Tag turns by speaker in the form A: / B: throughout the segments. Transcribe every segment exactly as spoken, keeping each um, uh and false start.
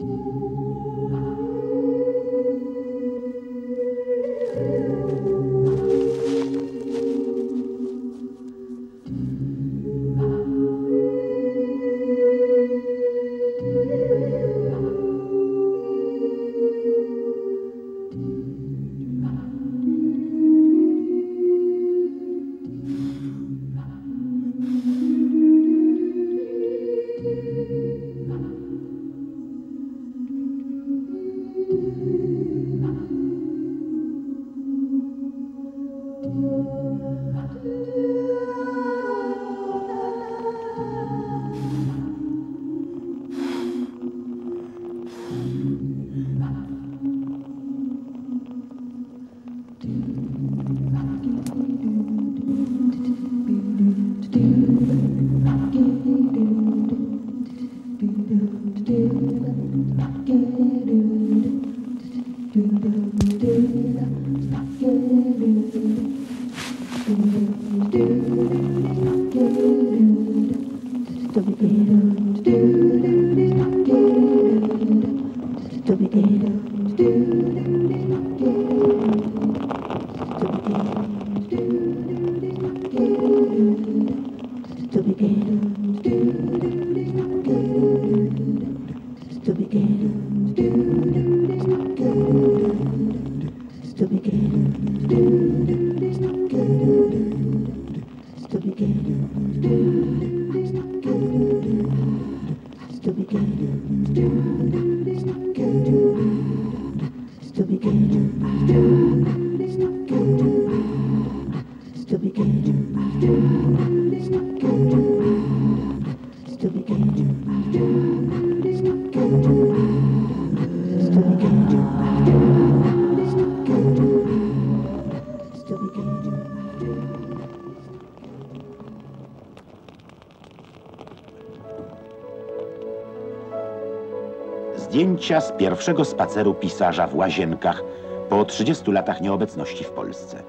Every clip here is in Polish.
A: Zdjęcia z pierwszego spaceru pisarza w Łazienkach po trzydziestu latach nieobecności w Polsce.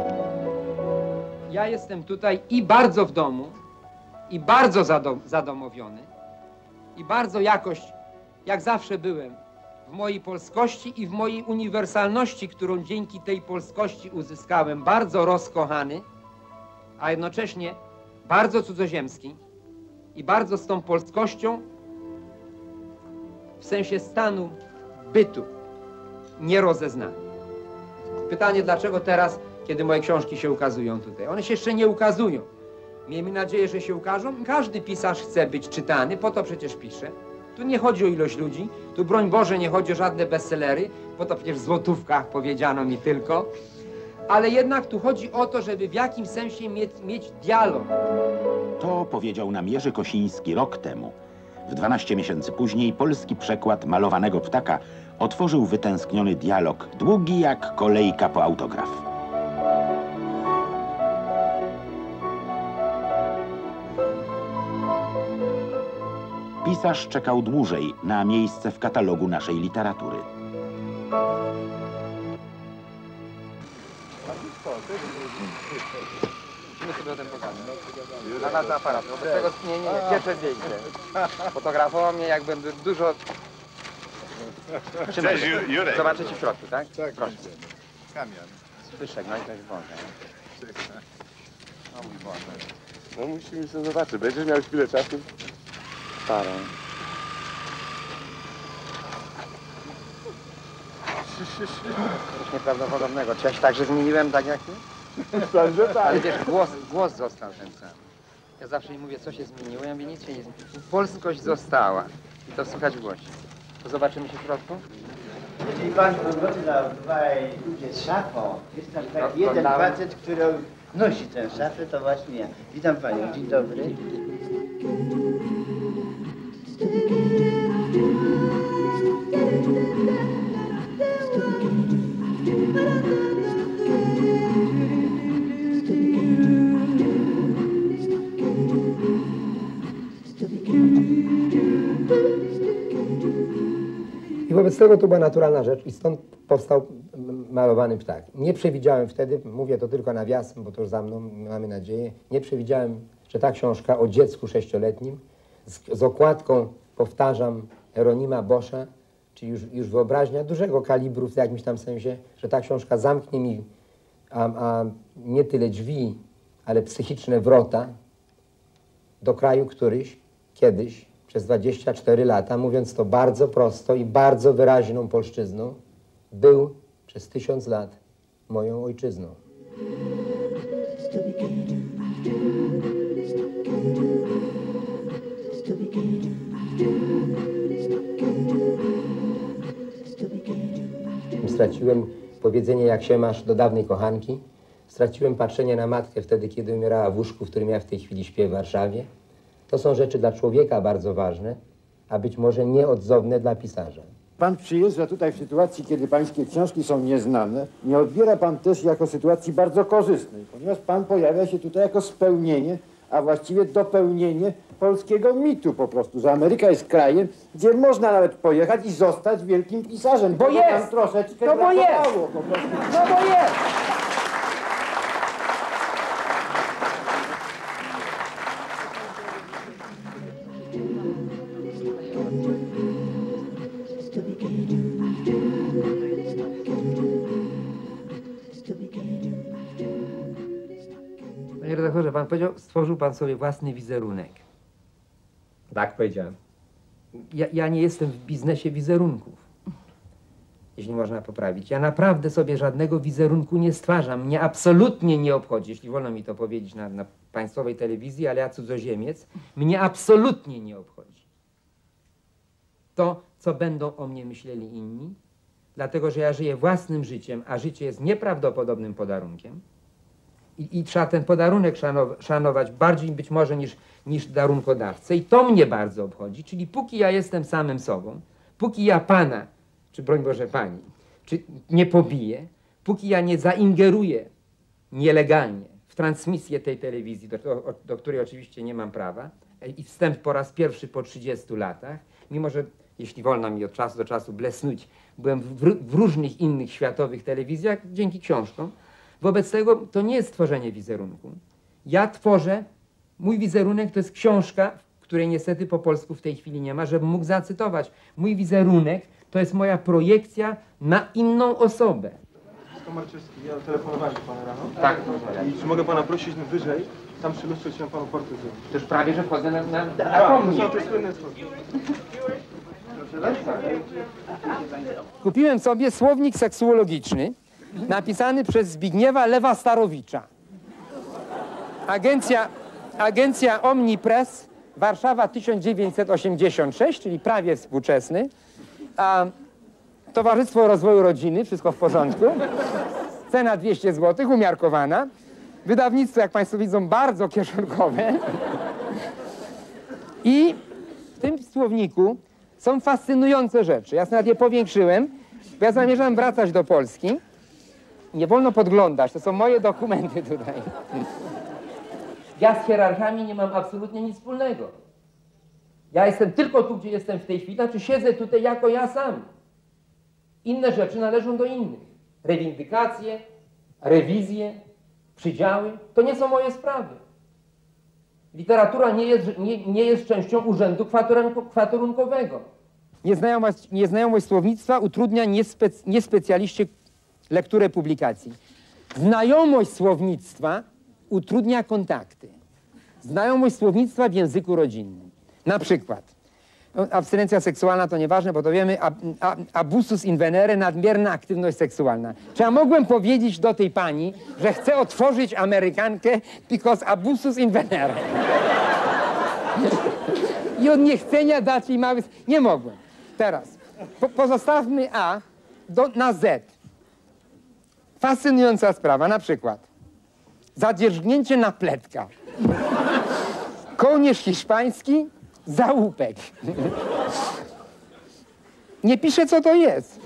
B: Ja jestem tutaj i bardzo w domu, i bardzo zadom zadomowiony, i bardzo jakoś, jak zawsze byłem, w mojej polskości i w mojej uniwersalności, którą dzięki tej polskości uzyskałem, bardzo rozkochany, a jednocześnie bardzo cudzoziemski i bardzo z tą polskością w sensie stanu bytu nierozeznany. Pytanie, dlaczego teraz, kiedy moje książki się ukazują tutaj? One się jeszcze nie ukazują. Miejmy nadzieję, że się ukażą. Każdy pisarz chce być czytany, po to przecież pisze. Tu nie chodzi o ilość ludzi, tu broń Boże nie chodzi o żadne bestsellery, po to przecież w złotówkach powiedziano mi tylko. Ale jednak tu chodzi o to, żeby w jakimś sensie mieć, mieć dialog.
A: To powiedział nam Jerzy Kosiński rok temu. W dwanaście miesięcy później polski przekład Malowanego Ptaka otworzył wytęskniony dialog, długi jak kolejka po autograf. Pisarz czekał dłużej na miejsce w katalogu naszej literatury.
B: Musimy sobie o tym pogadać. Na nas aparat. Bez tego nie, nie, nie, pierwsze zdjęcie. Fotografował mnie, jak będę dużo...
C: Cześć, Jurek.
B: Zobaczycie w środku, tak?
C: Tak,
B: proszę.
C: Kamian.
B: Zbyszek, no i coś Boże. O mój Boże.
C: No musimy sobie zobaczyć. Będziesz miał chwilę czasu?
B: Parę. Coś nieprawdopodobnego. Czy ja się także zmieniłem, tak jak ty?
C: Sądzę, tak.
B: Ale wiesz, głos, głos został ten sam. Ja zawsze im mówię, co się zmieniło, ja mówię, nic się nie zmieniło. Polskość została. I to słychać w głosie. To zobaczymy się w środku?
D: Jeżeli pan ogląda dwaj ludzie z szafą, jest tam taki jeden facet, który nosi tę szafę, to właśnie ja. Witam panią, dzień dobry.
E: I wobec tego to była naturalna rzecz i stąd powstał Malowany Ptak. Nie przewidziałem wtedy, mówię to tylko nawiasem, bo to już za mną, mamy nadzieję, nie przewidziałem, że ta książka o dziecku sześcioletnim z, z okładką, powtarzam, Hieronima Boscha, czyli już, już wyobraźnia dużego kalibru w jakimś tam sensie, że ta książka zamknie mi a, a nie tyle drzwi, ale psychiczne wrota do kraju któryś, kiedyś, przez dwadzieścia cztery lata, mówiąc to bardzo prosto i bardzo wyraźną polszczyzną, był przez tysiąc lat moją ojczyzną. Straciłem powiedzenie jak się masz do dawnej kochanki. Straciłem patrzenie na matkę wtedy, kiedy umierała w łóżku, w którym ja w tej chwili śpię w Warszawie. To są rzeczy dla człowieka bardzo ważne, a być może nieodzowne dla pisarza.
F: Pan przyjeżdża tutaj w sytuacji, kiedy pańskie książki są nieznane. Nie odbiera pan też jako sytuacji bardzo korzystnej, ponieważ pan pojawia się tutaj jako spełnienie, a właściwie dopełnienie polskiego mitu po prostu, że Ameryka jest krajem, gdzie można nawet pojechać i zostać wielkim pisarzem.
E: Bo
F: Tego
E: jest!
F: Tam troszeczkę
E: No bo jest!
F: brakowało po prostu.
E: No bo jest!
B: Panie redaktorze, pan powiedział, stworzył pan sobie własny wizerunek. Tak powiedziałem. Ja, ja nie jestem w biznesie wizerunków, jeśli można poprawić. Ja naprawdę sobie żadnego wizerunku nie stwarzam. Mnie absolutnie nie obchodzi, jeśli wolno mi to powiedzieć na, na państwowej telewizji, ale ja cudzoziemiec, mnie absolutnie nie obchodzi to, co będą o mnie myśleli inni, dlatego że ja żyję własnym życiem, a życie jest nieprawdopodobnym podarunkiem. I, I trzeba ten podarunek szanow szanować bardziej być może niż, niż darunkodawcę. I to mnie bardzo obchodzi. Czyli póki ja jestem samym sobą, póki ja pana, czy broń Boże pani, czy nie pobiję, póki ja nie zaingeruję nielegalnie w transmisję tej telewizji, do, do, do której oczywiście nie mam prawa, i wstęp po raz pierwszy po trzydziestu latach, mimo że, jeśli wolno mi od czasu do czasu blesnąć, byłem w, w różnych innych światowych telewizjach dzięki książkom. Wobec tego to nie jest tworzenie wizerunku. Ja tworzę, mój wizerunek to jest książka, której niestety po polsku w tej chwili nie ma, żebym mógł zacytować. Mój wizerunek to jest moja projekcja na inną osobę.
G: To Marczewski, ja telefonowałem do pana rano.
B: Tak.
G: I czy mogę pana prosić no wyżej? Tam przy lustrze chciałem panu portret zrobić.
B: To już prawie, że wchodzę na, na, na
G: Tak, to
B: pomnik.
G: są te słynne słowa.
B: Kupiłem sobie słownik seksuologiczny napisany przez Zbigniewa Lewa-Starowicza. Agencja, agencja Omnipress, Warszawa tysiąc dziewięćset osiemdziesiąt sześć, czyli prawie współczesny. A Towarzystwo Rozwoju Rodziny, wszystko w porządku. Cena dwieście złotych, umiarkowana. Wydawnictwo, jak państwo widzą, bardzo kieszonkowe. I w tym słowniku są fascynujące rzeczy. Ja sobie nawet je powiększyłem, bo ja zamierzam wracać do Polski. Nie wolno podglądać, to są moje dokumenty tutaj. Ja z hierarchami nie mam absolutnie nic wspólnego. Ja jestem tylko tu, gdzie jestem w tej chwili, znaczy siedzę tutaj jako ja sam. Inne rzeczy należą do innych. Rewindykacje, rewizje, przydziały, to nie są moje sprawy. Literatura nie jest, nie, nie jest częścią urzędu kwaterunkowego. Nieznajomość, nieznajomość słownictwa utrudnia niespec, niespecjaliście lekturę publikacji. Znajomość słownictwa utrudnia kontakty. Znajomość słownictwa w języku rodzinnym. Na przykład, no, abstynencja seksualna to nieważne, bo to wiemy, ab, ab, abusus in venere, nadmierna aktywność seksualna. Czy ja mogłem powiedzieć do tej pani, że chcę otworzyć Amerykankę because abusus in venere? I od niechcenia dać jej mały... Nie mogłem. Teraz, po, pozostawmy A do, na Z. Fascynująca sprawa, na przykład zadzierzgnięcie na pletka. Kołnierz hiszpański, załupek. Nie pisze, co to jest.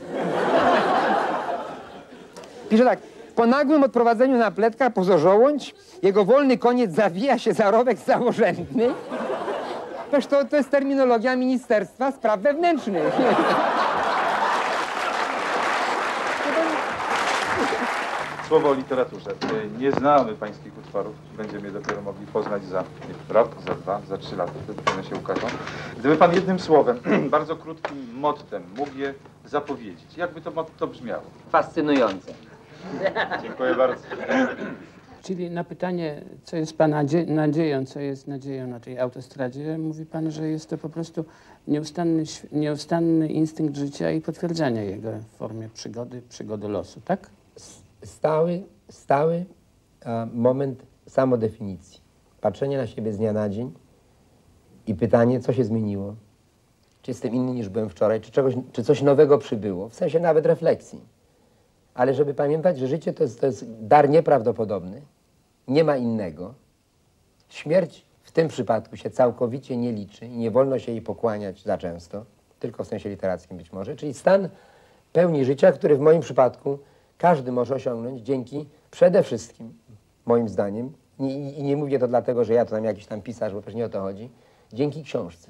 B: Pisze tak. Po nagłym odprowadzeniu na pletka pozożołądź, jego wolny koniec zawija się za rowek założędny. Wiesz, to, to jest terminologia Ministerstwa Spraw Wewnętrznych.
H: Słowo o literaturze. Nie znamy pańskich utworów. Będziemy je dopiero mogli poznać za rok, za dwa, za trzy lata. Wtedy one się ukażą. Gdyby pan jednym słowem, bardzo krótkim mottem mógł je zapowiedzieć, jakby to motto brzmiało?
B: Fascynujące.
H: Dziękuję bardzo.
I: Czyli na pytanie, co jest pana nadzieją, co jest nadzieją na tej autostradzie, mówi pan, że jest to po prostu nieustanny, nieustanny instynkt życia i potwierdzania jego w formie przygody, przygody losu, tak?
E: Stały, stały a, moment samodefinicji. Patrzenie na siebie z dnia na dzień i pytanie, co się zmieniło. Czy jestem inny niż byłem wczoraj, czy, czegoś, czy coś nowego przybyło, w sensie nawet refleksji. Ale żeby pamiętać, że życie to jest, to jest dar nieprawdopodobny, nie ma innego. Śmierć w tym przypadku się całkowicie nie liczy i nie wolno się jej pokłaniać za często, tylko w sensie literackim być może, czyli stan pełni życia, który w moim przypadku każdy może osiągnąć dzięki przede wszystkim, moim zdaniem, i, i nie mówię to dlatego, że ja to tam jakiś tam pisarz, bo przecież nie o to chodzi, dzięki książce.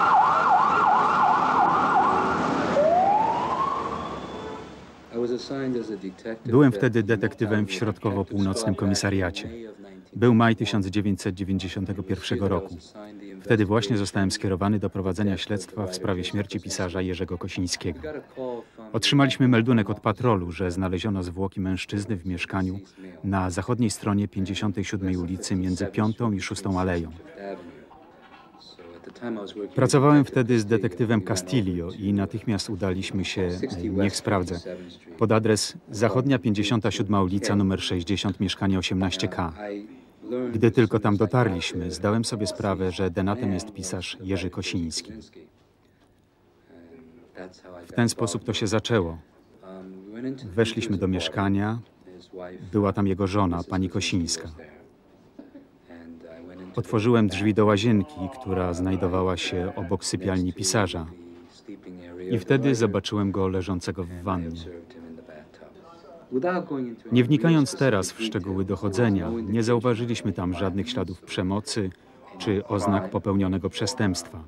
J: Byłem wtedy detektywem w środkowo-północnym komisariacie. Był maj tysiąc dziewięćset dziewięćdziesiątego pierwszego roku. Wtedy właśnie zostałem skierowany do prowadzenia śledztwa w sprawie śmierci pisarza Jerzego Kosińskiego. Otrzymaliśmy meldunek od patrolu, że znaleziono zwłoki mężczyzny w mieszkaniu na zachodniej stronie pięćdziesiątej siódmej ulicy między Piątą i Szóstą Aleją. Pracowałem wtedy z detektywem Castillo i natychmiast udaliśmy się, niech sprawdzę, pod adres zachodnia pięćdziesiąta siódma ulica numer sześćdziesiąt, mieszkanie osiemnaście K. Gdy tylko tam dotarliśmy, zdałem sobie sprawę, że denatem jest pisarz Jerzy Kosiński. W ten sposób to się zaczęło. Weszliśmy do mieszkania, była tam jego żona, pani Kosińska. Otworzyłem drzwi do łazienki, która znajdowała się obok sypialni pisarza. I wtedy zobaczyłem go leżącego w wannie. Nie wnikając teraz w szczegóły dochodzenia, nie zauważyliśmy tam żadnych śladów przemocy czy oznak popełnionego przestępstwa.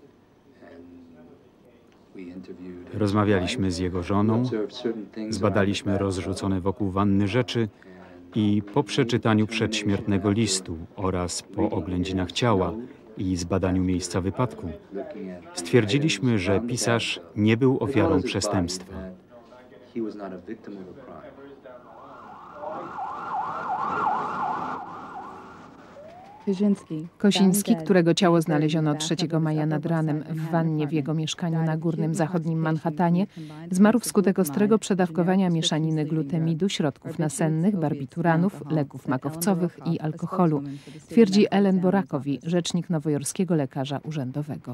J: Rozmawialiśmy z jego żoną, zbadaliśmy rozrzucone wokół wanny rzeczy i po przeczytaniu przedśmiertnego listu oraz po oględzinach ciała i zbadaniu miejsca wypadku stwierdziliśmy, że pisarz nie był ofiarą przestępstwa.
K: Kosiński, którego ciało znaleziono trzeciego maja nad ranem w wannie w jego mieszkaniu na górnym zachodnim Manhattanie, zmarł wskutek ostrego przedawkowania mieszaniny glutamidu, środków nasennych, barbituranów, leków makowcowych i alkoholu, twierdzi Ellen Borakowi, rzecznik nowojorskiego lekarza urzędowego.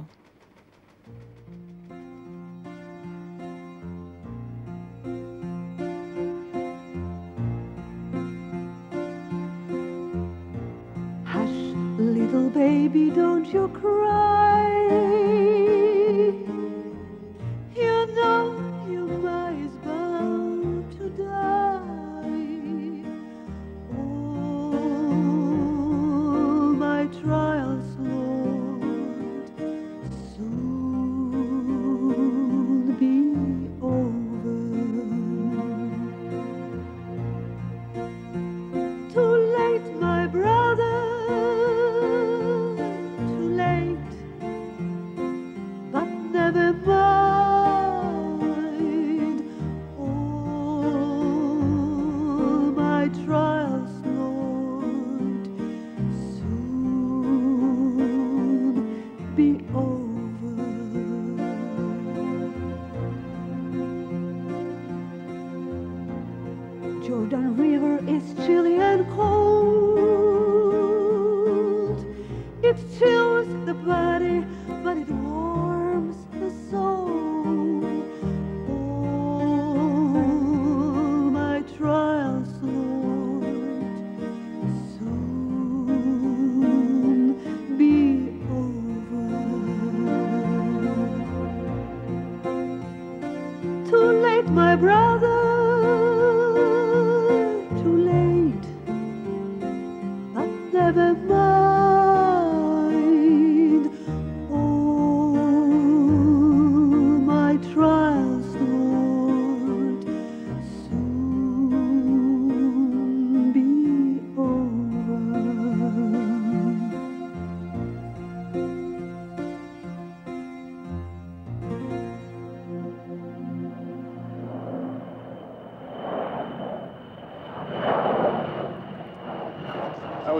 L: Little baby, don't you cry. You know you might as well to die. Oh, my trials, Lord, soon be over. Too late, my brother. Jordan River is chilly and cold. It chills the body, but it warms the soul. All my trials, Lord, soon be over. Too late, my brother. Never mind, oh, my trials, Lord, soon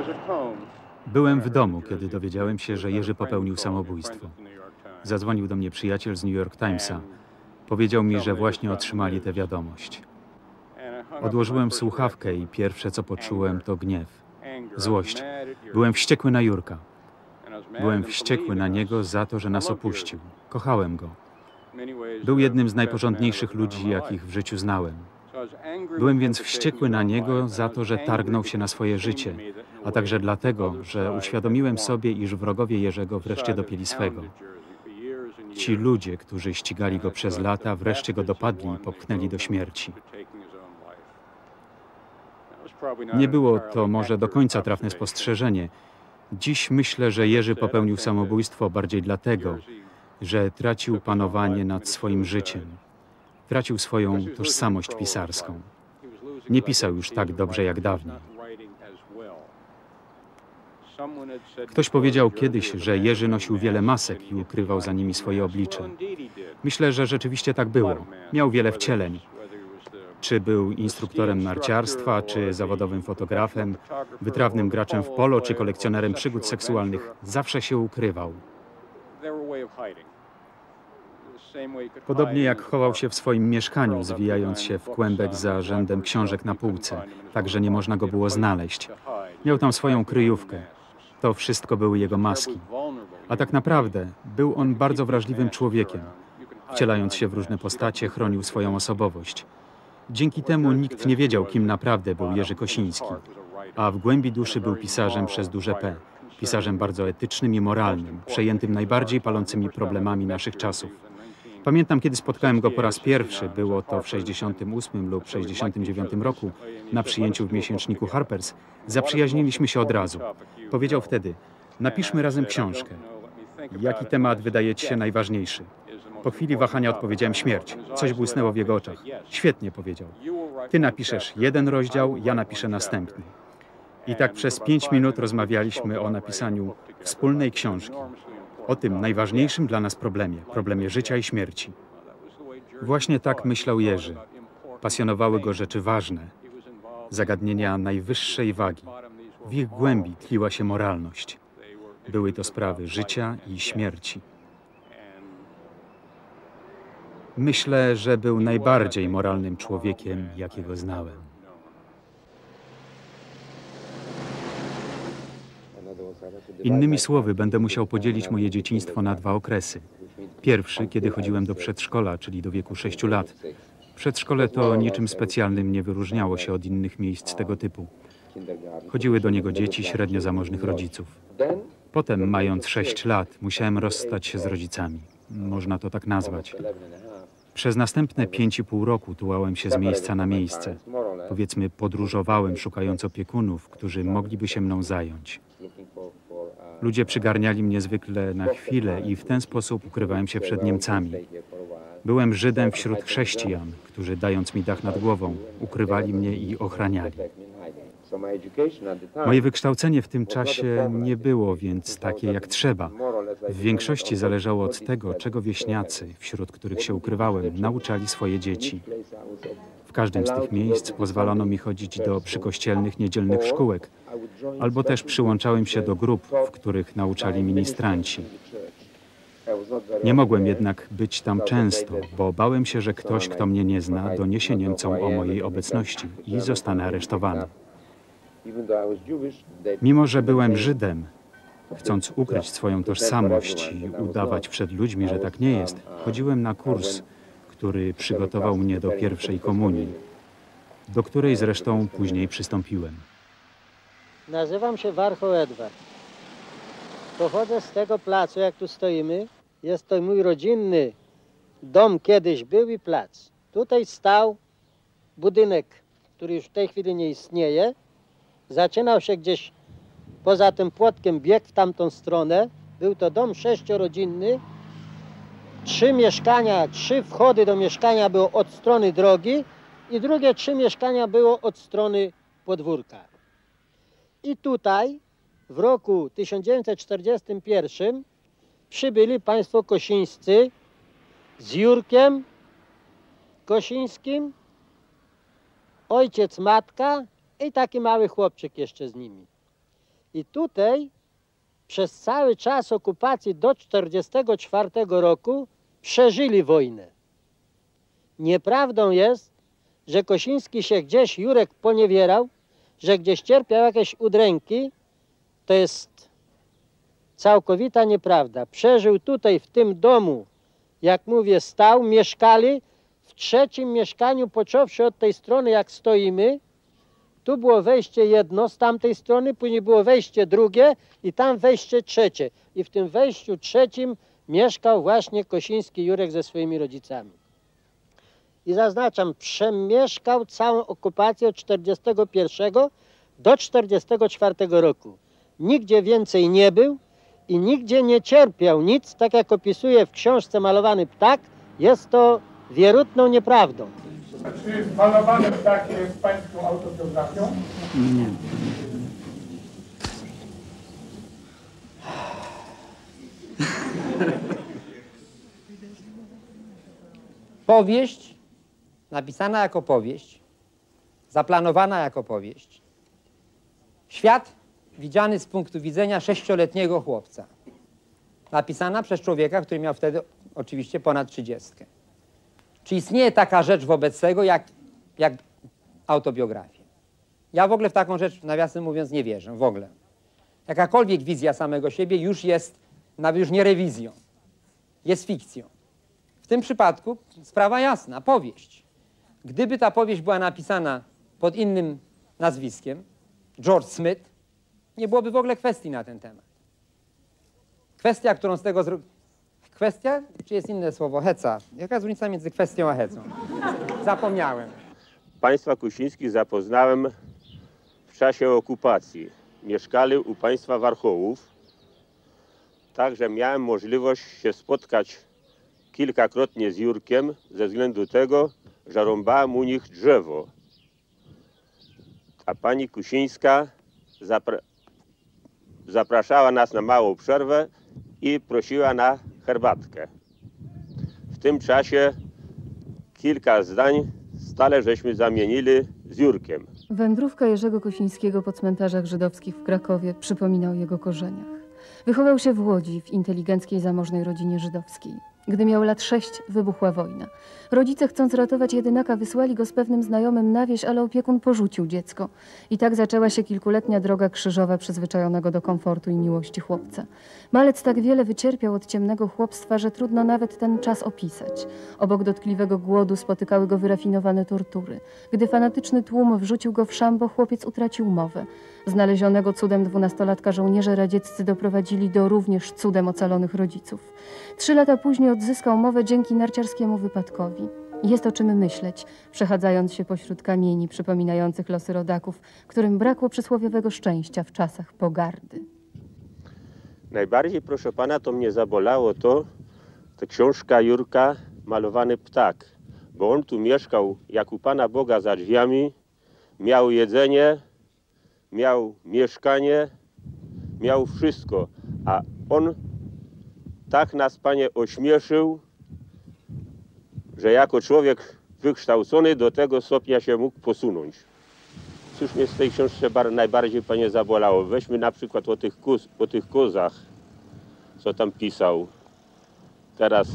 J: Byłem w domu, kiedy dowiedziałem się, że Jerzy popełnił samobójstwo. Zadzwonił do mnie przyjaciel z New York Timesa. Powiedział mi, że właśnie otrzymali tę wiadomość. Odłożyłem słuchawkę i pierwsze, co poczułem, to gniew, złość. Byłem wściekły na Jurka. Byłem wściekły na niego za to, że nas opuścił. Kochałem go. Był jednym z najporządniejszych ludzi, jakich w życiu znałem. Byłem więc wściekły na niego za to, że targnął się na swoje życie, a także dlatego, że uświadomiłem sobie, iż wrogowie Jerzego wreszcie dopięli swego. Ci ludzie, którzy ścigali go przez lata, wreszcie go dopadli i popchnęli do śmierci. Nie było to może do końca trafne spostrzeżenie. Dziś myślę, że Jerzy popełnił samobójstwo bardziej dlatego, że tracił panowanie nad swoim życiem. Tracił swoją tożsamość pisarską. Nie pisał już tak dobrze jak dawniej. Ktoś powiedział kiedyś, że Jerzy nosił wiele masek i ukrywał za nimi swoje oblicze. Myślę, że rzeczywiście tak było. Miał wiele wcieleń. Czy był instruktorem narciarstwa, czy zawodowym fotografem, wytrawnym graczem w polo, czy kolekcjonerem przygód seksualnych, zawsze się ukrywał. Podobnie jak chował się w swoim mieszkaniu, zwijając się w kłębek za rzędem książek na półce, tak że nie można go było znaleźć. Miał tam swoją kryjówkę. To wszystko były jego maski. A tak naprawdę był on bardzo wrażliwym człowiekiem. Wcielając się w różne postacie, chronił swoją osobowość. Dzięki temu nikt nie wiedział, kim naprawdę był Jerzy Kosiński. A w głębi duszy był pisarzem przez duże P. Pisarzem bardzo etycznym i moralnym, przejętym najbardziej palącymi problemami naszych czasów. Pamiętam, kiedy spotkałem go po raz pierwszy, było to w sześćdziesiątym ósmym lub sześćdziesiątym dziewiątym roku, na przyjęciu w miesięczniku Harper's. Zaprzyjaźniliśmy się od razu. Powiedział wtedy: napiszmy razem książkę. Jaki temat wydaje ci się najważniejszy? Po chwili wahania odpowiedziałem: śmierć. Coś błysnęło w jego oczach. Świetnie, powiedział. Ty napiszesz jeden rozdział, ja napiszę następny. I tak przez pięć minut rozmawialiśmy o napisaniu wspólnej książki. O tym najważniejszym dla nas problemie, problemie życia i śmierci. Właśnie tak myślał Jerzy. Pasjonowały go rzeczy ważne, zagadnienia najwyższej wagi. W ich głębi tliła się moralność. Były to sprawy życia i śmierci. Myślę, że był najbardziej moralnym człowiekiem, jakiego znałem. Innymi słowy, będę musiał podzielić moje dzieciństwo na dwa okresy. Pierwszy, kiedy chodziłem do przedszkola, czyli do wieku sześciu lat. Przedszkole to niczym specjalnym nie wyróżniało się od innych miejsc tego typu. Chodziły do niego dzieci średnio zamożnych rodziców. Potem, mając sześć lat, musiałem rozstać się z rodzicami. Można to tak nazwać. Przez następne pięć i pół roku tułałem się z miejsca na miejsce. Powiedzmy, podróżowałem, szukając opiekunów, którzy mogliby się mną zająć. Ludzie przygarniali mnie zwykle na chwilę i w ten sposób ukrywałem się przed Niemcami. Byłem Żydem wśród chrześcijan, którzy, dając mi dach nad głową, ukrywali mnie i ochraniali. Moje wykształcenie w tym czasie nie było więc takie jak trzeba. W większości zależało od tego, czego wieśniacy, wśród których się ukrywałem, nauczali swoje dzieci. W każdym z tych miejsc pozwalano mi chodzić do przykościelnych niedzielnych szkółek, albo też przyłączałem się do grup, w których nauczali ministranci. Nie mogłem jednak być tam często, bo bałem się, że ktoś, kto mnie nie zna, doniesie Niemcom o mojej obecności i zostanę aresztowany. Mimo że byłem Żydem, chcąc ukryć swoją tożsamość i udawać przed ludźmi, że tak nie jest, chodziłem na kurs, który przygotował mnie do pierwszej komunii, do której zresztą później przystąpiłem.
M: Nazywam się Warchoł Edward. Pochodzę z tego placu, jak tu stoimy. Jest to mój rodzinny dom, kiedyś był i plac. Tutaj stał budynek, który już w tej chwili nie istnieje. Zaczynał się gdzieś poza tym płotkiem, bieg w tamtą stronę. Był to dom sześciorodzinny. Trzy mieszkania, trzy wchody do mieszkania było od strony drogi i drugie trzy mieszkania było od strony podwórka. I tutaj w roku tysiąc dziewięćset czterdziestym pierwszym przybyli państwo Kosińscy z Jurkiem Kosińskim, ojciec, matka i taki mały chłopczyk jeszcze z nimi. I tutaj przez cały czas okupacji do czterdziestego czwartego roku przeżyli wojnę. Nieprawdą jest, że Kosiński się gdzieś, Jurek, poniewierał, że gdzieś cierpiał jakieś udręki. To jest całkowita nieprawda. Przeżył tutaj, w tym domu, jak mówię, stał, mieszkali w trzecim mieszkaniu, począwszy od tej strony, jak stoimy. Tu było wejście jedno z tamtej strony, później było wejście drugie i tam wejście trzecie. I w tym wejściu trzecim mieszkał właśnie Kosiński Jurek ze swoimi rodzicami. I zaznaczam, przemieszkał całą okupację od czterdziestego pierwszego do czterdziestego czwartego roku. Nigdzie więcej nie był i nigdzie nie cierpiał nic, tak jak opisuje w książce Malowany ptak. Jest to wierutną nieprawdą.
N: Czy Malowany ptak jest pańską autobiografią?
I: Nie.
B: Powieść napisana jako powieść, zaplanowana jako powieść. Świat widziany z punktu widzenia sześcioletniego chłopca. Napisana przez człowieka, który miał wtedy oczywiście ponad trzydziestkę. Czy istnieje taka rzecz wobec tego, jak, jak autobiografia? Ja w ogóle w taką rzecz, nawiasem mówiąc, nie wierzę, w ogóle. Jakakolwiek wizja samego siebie już jest, nawet już nie rewizją, jest fikcją. W tym przypadku sprawa jasna, powieść. Gdyby ta powieść była napisana pod innym nazwiskiem, George Smith, nie byłoby w ogóle kwestii na ten temat. Kwestia, którą z tego zrobił... Kwestia, czy jest inne słowo? Heca. Jaka jest różnica między kwestią a hecą? Zapomniałem.
O: Państwa Kosińskich zapoznałem w czasie okupacji. Mieszkali u państwa Warchołów. Także miałem możliwość się spotkać kilkakrotnie z Jurkiem ze względu tego, że rąbałem u nich drzewo. A pani Kosińska zapra zapraszała nas na małą przerwę i prosiła na herbatkę. W tym czasie kilka zdań stale żeśmy zamienili z Jurkiem.
P: Wędrówka Jerzego Kosińskiego po cmentarzach żydowskich w Krakowie przypomina o jego korzeniach. Wychował się w Łodzi w inteligenckiej, zamożnej rodzinie żydowskiej. Gdy miał lat sześć, wybuchła wojna. Rodzice, chcąc ratować jedynaka, wysłali go z pewnym znajomym na wieś, ale opiekun porzucił dziecko. I tak zaczęła się kilkuletnia droga krzyżowa przyzwyczajonego do komfortu i miłości chłopca. Malec tak wiele wycierpiał od ciemnego chłopstwa, że trudno nawet ten czas opisać. Obok dotkliwego głodu spotykały go wyrafinowane tortury. Gdy fanatyczny tłum wrzucił go w szambo, chłopiec utracił mowę. Znalezionego cudem dwunastolatka żołnierze radzieccy doprowadzili do również cudem ocalonych rodziców. Trzy lata później odzyskał mowę dzięki narciarskiemu wypadkowi. Jest o czym myśleć, przechadzając się pośród kamieni przypominających losy rodaków, którym brakło przysłowiowego szczęścia w czasach pogardy.
O: Najbardziej, proszę pana, to mnie zabolało to, ta książka Jurka Malowany ptak, bo on tu mieszkał jak u Pana Boga za drzwiami, miał jedzenie, miał mieszkanie, miał wszystko, a on tak nas, Panie, ośmieszył, że jako człowiek wykształcony do tego stopnia się mógł posunąć. Cóż mnie z tej książki najbardziej, Panie, zabolało? Weźmy na przykład o tych, koz, o tych kozach, co tam pisał. Teraz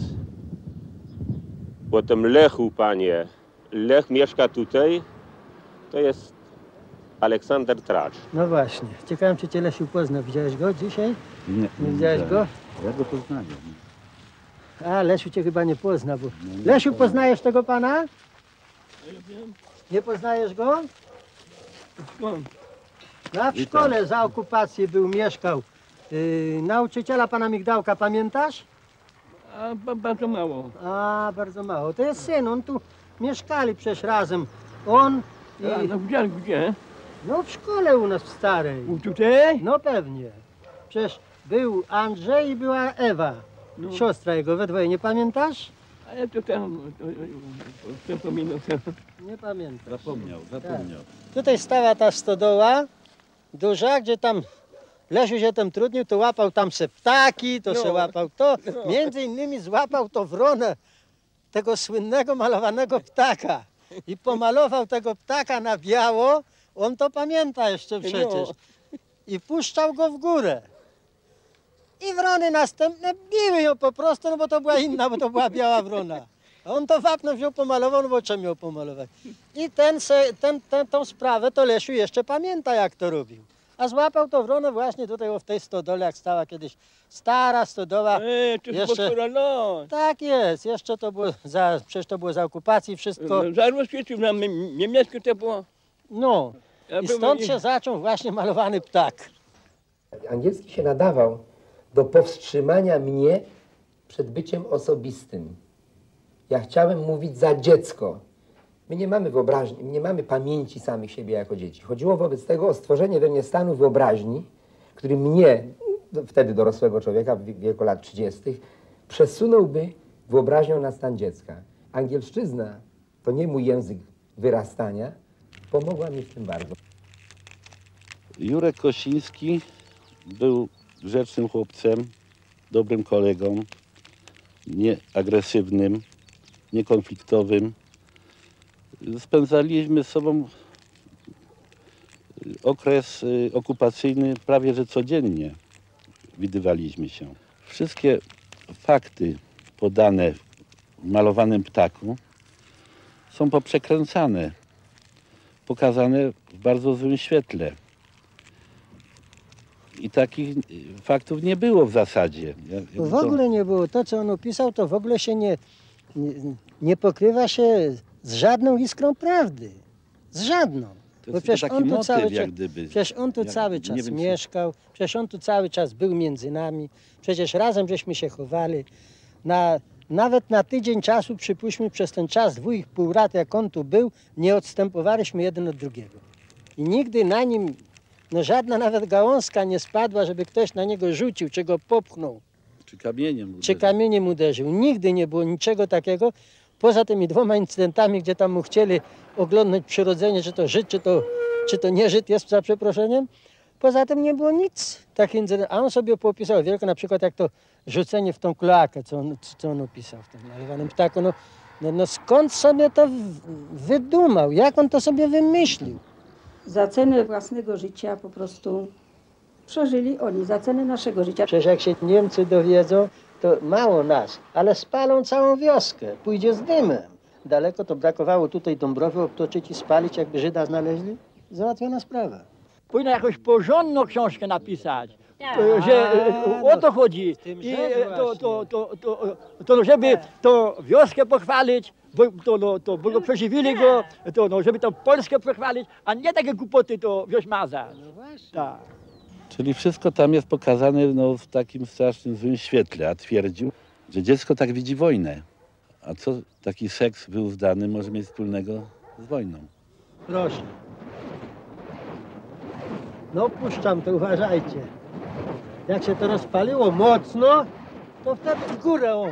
O: o tym Lechu, Panie. Lech mieszka tutaj, to jest Aleksander Tracz.
M: No właśnie. Ciekałem, czy cię Lesiu pozna. Widziałeś go dzisiaj?
Q: Nie.
M: Nie widziałeś go?
Q: Ja go poznaję.
M: A, Lesiu cię chyba nie pozna, bo... Lesiu, poznajesz tego pana? Nie poznajesz go? No, w szkole za okupacji był, mieszkał. Yy, nauczyciela pana Migdałka, pamiętasz?
R: A, ba, bardzo mało.
M: A, bardzo mało. To jest syn, on tu mieszkali przecież razem. On i...
R: A, no gdzie, gdzie?
M: No w szkole u nas w starej.
R: U tutaj?
M: No pewnie. Przecież był Andrzej i była Ewa.
R: No.
M: Siostra jego, we dwoje, nie pamiętasz?
R: A ja to tam, przypominam.
M: Nie pamiętam.
Q: Zapomniał, zapomniał.
M: Tak. Tutaj stała ta stodoła duża, gdzie tam Lesiu się tam trudnił, to łapał tam se ptaki, to
R: No.
M: se łapał to.
R: No.
M: Między innymi złapał to wronę tego słynnego malowanego ptaka. I pomalował tego ptaka na biało. On to pamięta jeszcze przecież. i puszczał go w górę. I wrony następne biły ją po prostu, no bo to była inna, bo to była biała wrona. A on to wapno wziął, pomalował, no bo czym miał pomalować? I ten, se, ten, ten, tą sprawę to Lesiu jeszcze pamięta, jak to robił. A złapał to wronę właśnie tutaj w tej stodole, jak stała kiedyś stara stodoła.
R: Ej, to jeszcze...
M: Tak jest, jeszcze to było, za, przecież to było za okupacji wszystko.
R: Za rozkwiecił nam niemieckie to było.
M: No, i stąd się zaczął właśnie malowany ptak.
E: Angielski się nadawał do powstrzymania mnie przed byciem osobistym. Ja chciałem mówić za dziecko. My nie mamy wyobraźni, nie mamy pamięci samych siebie jako dzieci. Chodziło wobec tego o stworzenie we mnie stanu wyobraźni, który mnie, wtedy dorosłego człowieka w wieku lat trzydziestych, przesunąłby wyobraźnią na stan dziecka. Angielszczyzna to nie mój język wyrastania, pomogła mi w tym bardzo.
Q: Jurek Kosiński był grzecznym chłopcem, dobrym kolegą, nieagresywnym, niekonfliktowym. Spędzaliśmy z sobą okres okupacyjny prawie że codziennie. Widywaliśmy się. Wszystkie fakty podane w malowanym ptaku są poprzekręcane, pokazane w bardzo złym świetle. I takich faktów nie było w zasadzie. Ja,
M: w ogóle to... nie było. To, co on opisał, to w ogóle się nie, nie, nie pokrywa się z żadną iskrą prawdy. Z żadną.
Q: To
M: Bo przecież on,
Q: motyw,
M: cały
Q: jak gdyby.
M: przecież on tu
Q: jak,
M: cały czas
Q: wiem,
M: mieszkał, przecież on tu cały czas był między nami, przecież razem żeśmy się chowali. Na, nawet na tydzień czasu, przypuśćmy, przez ten czas, dwóch i pół lat, jak on tu był, nie odstępowaliśmy jeden od drugiego. I nigdy na nim, no żadna nawet gałązka nie spadła, żeby ktoś na niego rzucił, czy go popchnął.
Q: Czy kamieniem uderzył.
M: Czy kamieniem uderzył. Nigdy nie było niczego takiego. Poza tymi dwoma incydentami, gdzie tam mu chcieli oglądać przyrodzenie, czy to Żyd, czy to, czy to nie Żyd jest, za przeproszeniem. Poza tym nie było nic takich incydentów. A on sobie poopisał wielko, na przykład jak to rzucenie w tą kloakę, co on, co on opisał w tym malowanym ptaku. No, no, no skąd sobie to wydumał? Jak on to sobie wymyślił?
S: Za cenę własnego życia po prostu przeżyli oni, za cenę naszego życia.
M: Przecież jak się Niemcy dowiedzą, to mało nas, ale spalą całą wioskę, pójdzie z dymem. Daleko to brakowało tutaj Dąbrowy obtoczyć i spalić, jakby Żyda znaleźli. Załatwiona sprawa.
T: Powinna jakąś porządną książkę napisać, to, że o to chodzi. I to, to, to, to, to, żeby to wioskę pochwalić, bo, to, no, to, bo go przeżywili go, to, no, żeby to Polskę pochwalić, a nie takie głupoty to wiośmaza.
M: No właśnie.
T: Tak.
Q: Czyli wszystko tam jest pokazane no, w takim strasznym złym świetle, a twierdził, że dziecko tak widzi wojnę. A co taki seks wyuzdany może mieć wspólnego z wojną?
M: Proszę. No puszczam to, uważajcie. Jak się to rozpaliło mocno, to wtedy w górę, o.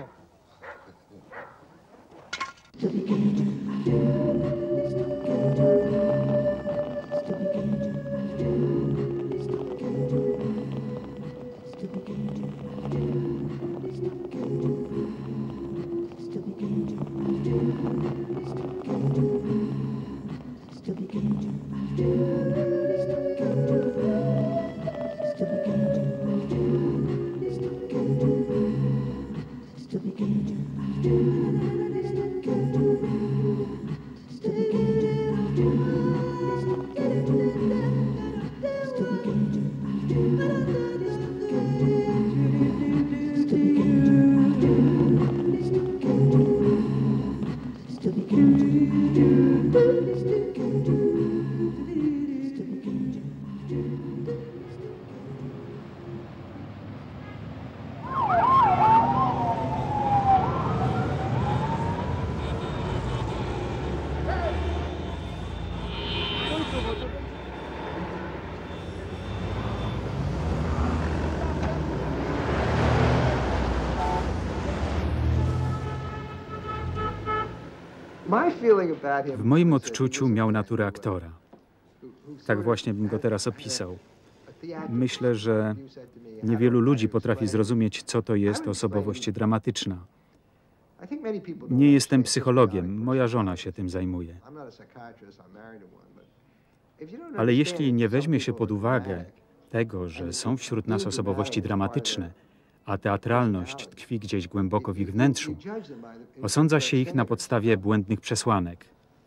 J: W moim odczuciu miał naturę aktora. Tak właśnie bym go teraz opisał. Myślę, że niewielu ludzi potrafi zrozumieć, co to jest osobowość dramatyczna. Nie jestem psychologiem, moja żona się tym zajmuje. Ale jeśli nie weźmie się pod uwagę, tego, że są wśród nas osobowości dramatyczne, a teatralność tkwi gdzieś głęboko w ich wnętrzu, osądza się ich na podstawie błędnych przesłanek.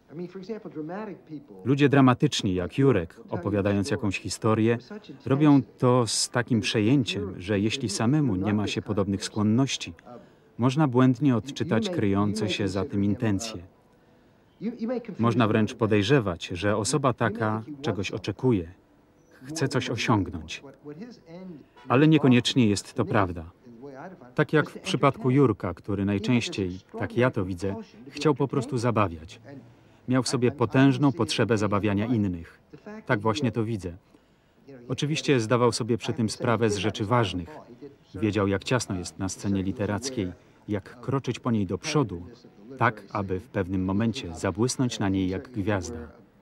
J: Ludzie dramatyczni, jak Jurek, opowiadając jakąś historię, robią to z takim przejęciem, że jeśli samemu nie ma się podobnych skłonności, można błędnie odczytać kryjące się za tym intencje. Można wręcz podejrzewać, że osoba taka czegoś oczekuje, chce coś osiągnąć. Ale niekoniecznie jest to prawda. Tak jak w przypadku Jurka, który najczęściej, tak ja to widzę, chciał po prostu zabawiać. Miał w sobie potężną potrzebę zabawiania innych. Tak właśnie to widzę. Oczywiście zdawał sobie przy tym sprawę z rzeczy ważnych. Wiedział, jak ciasno jest na scenie literackiej, jak kroczyć po niej do przodu, tak, aby w pewnym momencie zabłysnąć na niej jak gwiazda.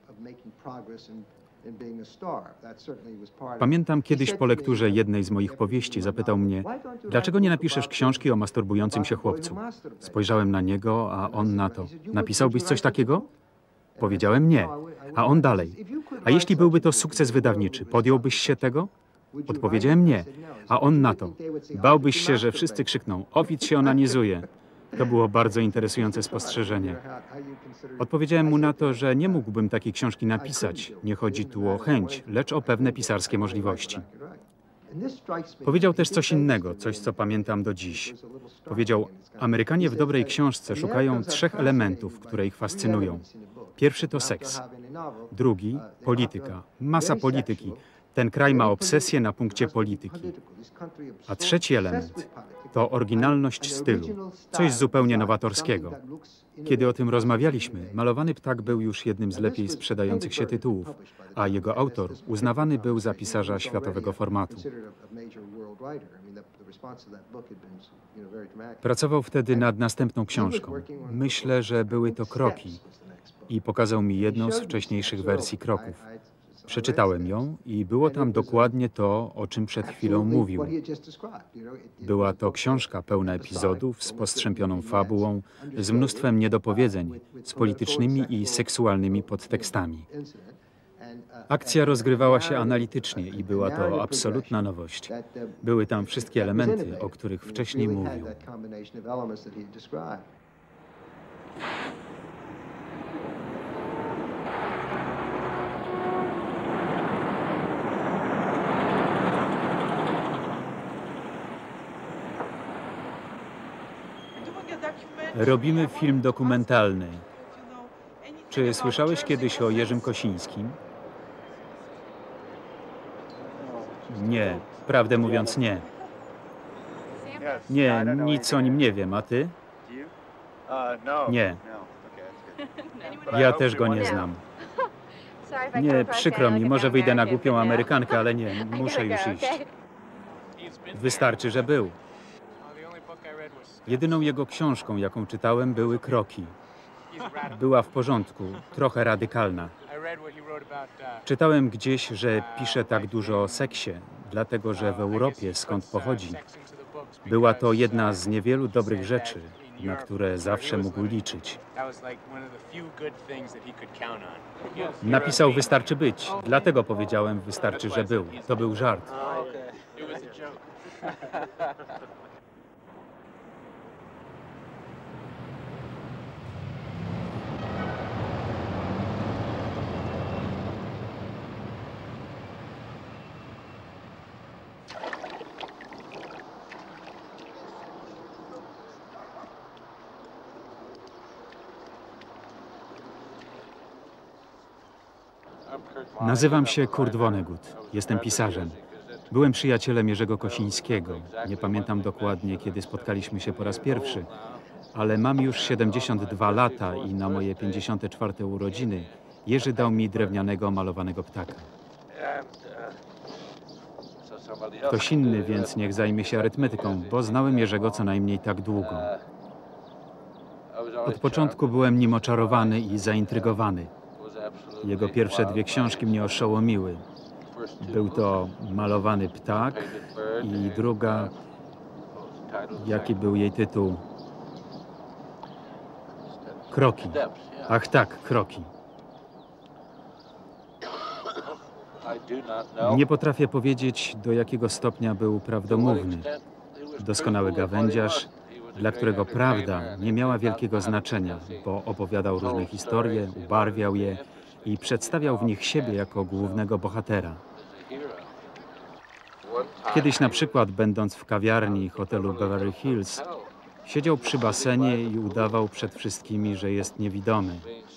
J: Pamiętam kiedyś po lekturze jednej z moich powieści zapytał mnie, dlaczego nie napiszesz książki o masturbującym się chłopcu? Spojrzałem na niego, a on na to. Napisałbyś coś takiego? Powiedziałem nie, a on dalej. A jeśli byłby to sukces wydawniczy, podjąłbyś się tego? Odpowiedziałem nie, a on na to. Bałbyś się, że wszyscy krzykną, Ovid się onanizuje. To było bardzo interesujące spostrzeżenie. Odpowiedziałem mu na to, że nie mógłbym takiej książki napisać. Nie chodzi tu o chęć, lecz o pewne pisarskie możliwości. Powiedział też coś innego, coś co pamiętam do dziś. Powiedział, Amerykanie w dobrej książce szukają trzech elementów, które ich fascynują. Pierwszy to seks. Drugi – polityka. Masa polityki. Ten kraj ma obsesję na punkcie polityki. A trzeci element to oryginalność stylu, coś zupełnie nowatorskiego. Kiedy o tym rozmawialiśmy, Malowany ptak był już jednym z lepiej sprzedających się tytułów, a jego autor uznawany był za pisarza światowego formatu. Pracował wtedy nad następną książką. Myślę, że były to kroki i pokazał mi jedną z wcześniejszych wersji kroków. Przeczytałem ją i było tam dokładnie to, o czym przed chwilą mówił. Była to książka pełna epizodów z postrzępioną fabułą, z mnóstwem niedopowiedzeń, z politycznymi i seksualnymi podtekstami. Akcja rozgrywała się analitycznie i była to absolutna nowość. Były tam wszystkie elementy, o których wcześniej mówił. Robimy film dokumentalny. Czy słyszałeś kiedyś o Jerzym Kosińskim? Nie, prawdę mówiąc nie. Nie, nic o nim nie wiem, a ty? Nie. Ja też go nie znam. Nie, przykro mi, może wyjdę na głupią Amerykankę, ale nie, muszę już iść. Wystarczy, że był. Jedyną jego książką, jaką czytałem, były Kroki. Była w porządku, trochę radykalna. Czytałem gdzieś, że pisze tak dużo o seksie, dlatego że w Europie, skąd pochodzi, była to jedna z niewielu dobrych rzeczy, na które zawsze mógł liczyć. Napisał Wystarczy być, dlatego powiedziałem Wystarczy, że był. To był żart. Nazywam się Kurt Vonnegut. Jestem pisarzem. Byłem przyjacielem Jerzego Kosińskiego. Nie pamiętam dokładnie, kiedy spotkaliśmy się po raz pierwszy, ale mam już siedemdziesiąt dwa lata i na moje pięćdziesiąte czwarte urodziny Jerzy dał mi drewnianego malowanego ptaka. Ktoś inny więc niech zajmie się arytmetyką, bo znałem Jerzego co najmniej tak długo. Od początku byłem nim oczarowany i zaintrygowany. Jego pierwsze dwie książki mnie oszołomiły. Był to Malowany ptak i druga, jaki był jej tytuł? Kroki. Ach tak, Kroki. Nie potrafię powiedzieć, do jakiego stopnia był prawdomówny. Doskonały gawędziarz, dla którego prawda nie miała wielkiego znaczenia, bo opowiadał różne historie, ubarwiał je i przedstawiał w nich siebie jako głównego bohatera. Kiedyś na przykład, będąc w kawiarni hotelu Beverly Hills, siedział przy basenie i udawał przed wszystkimi, że jest niewidomy.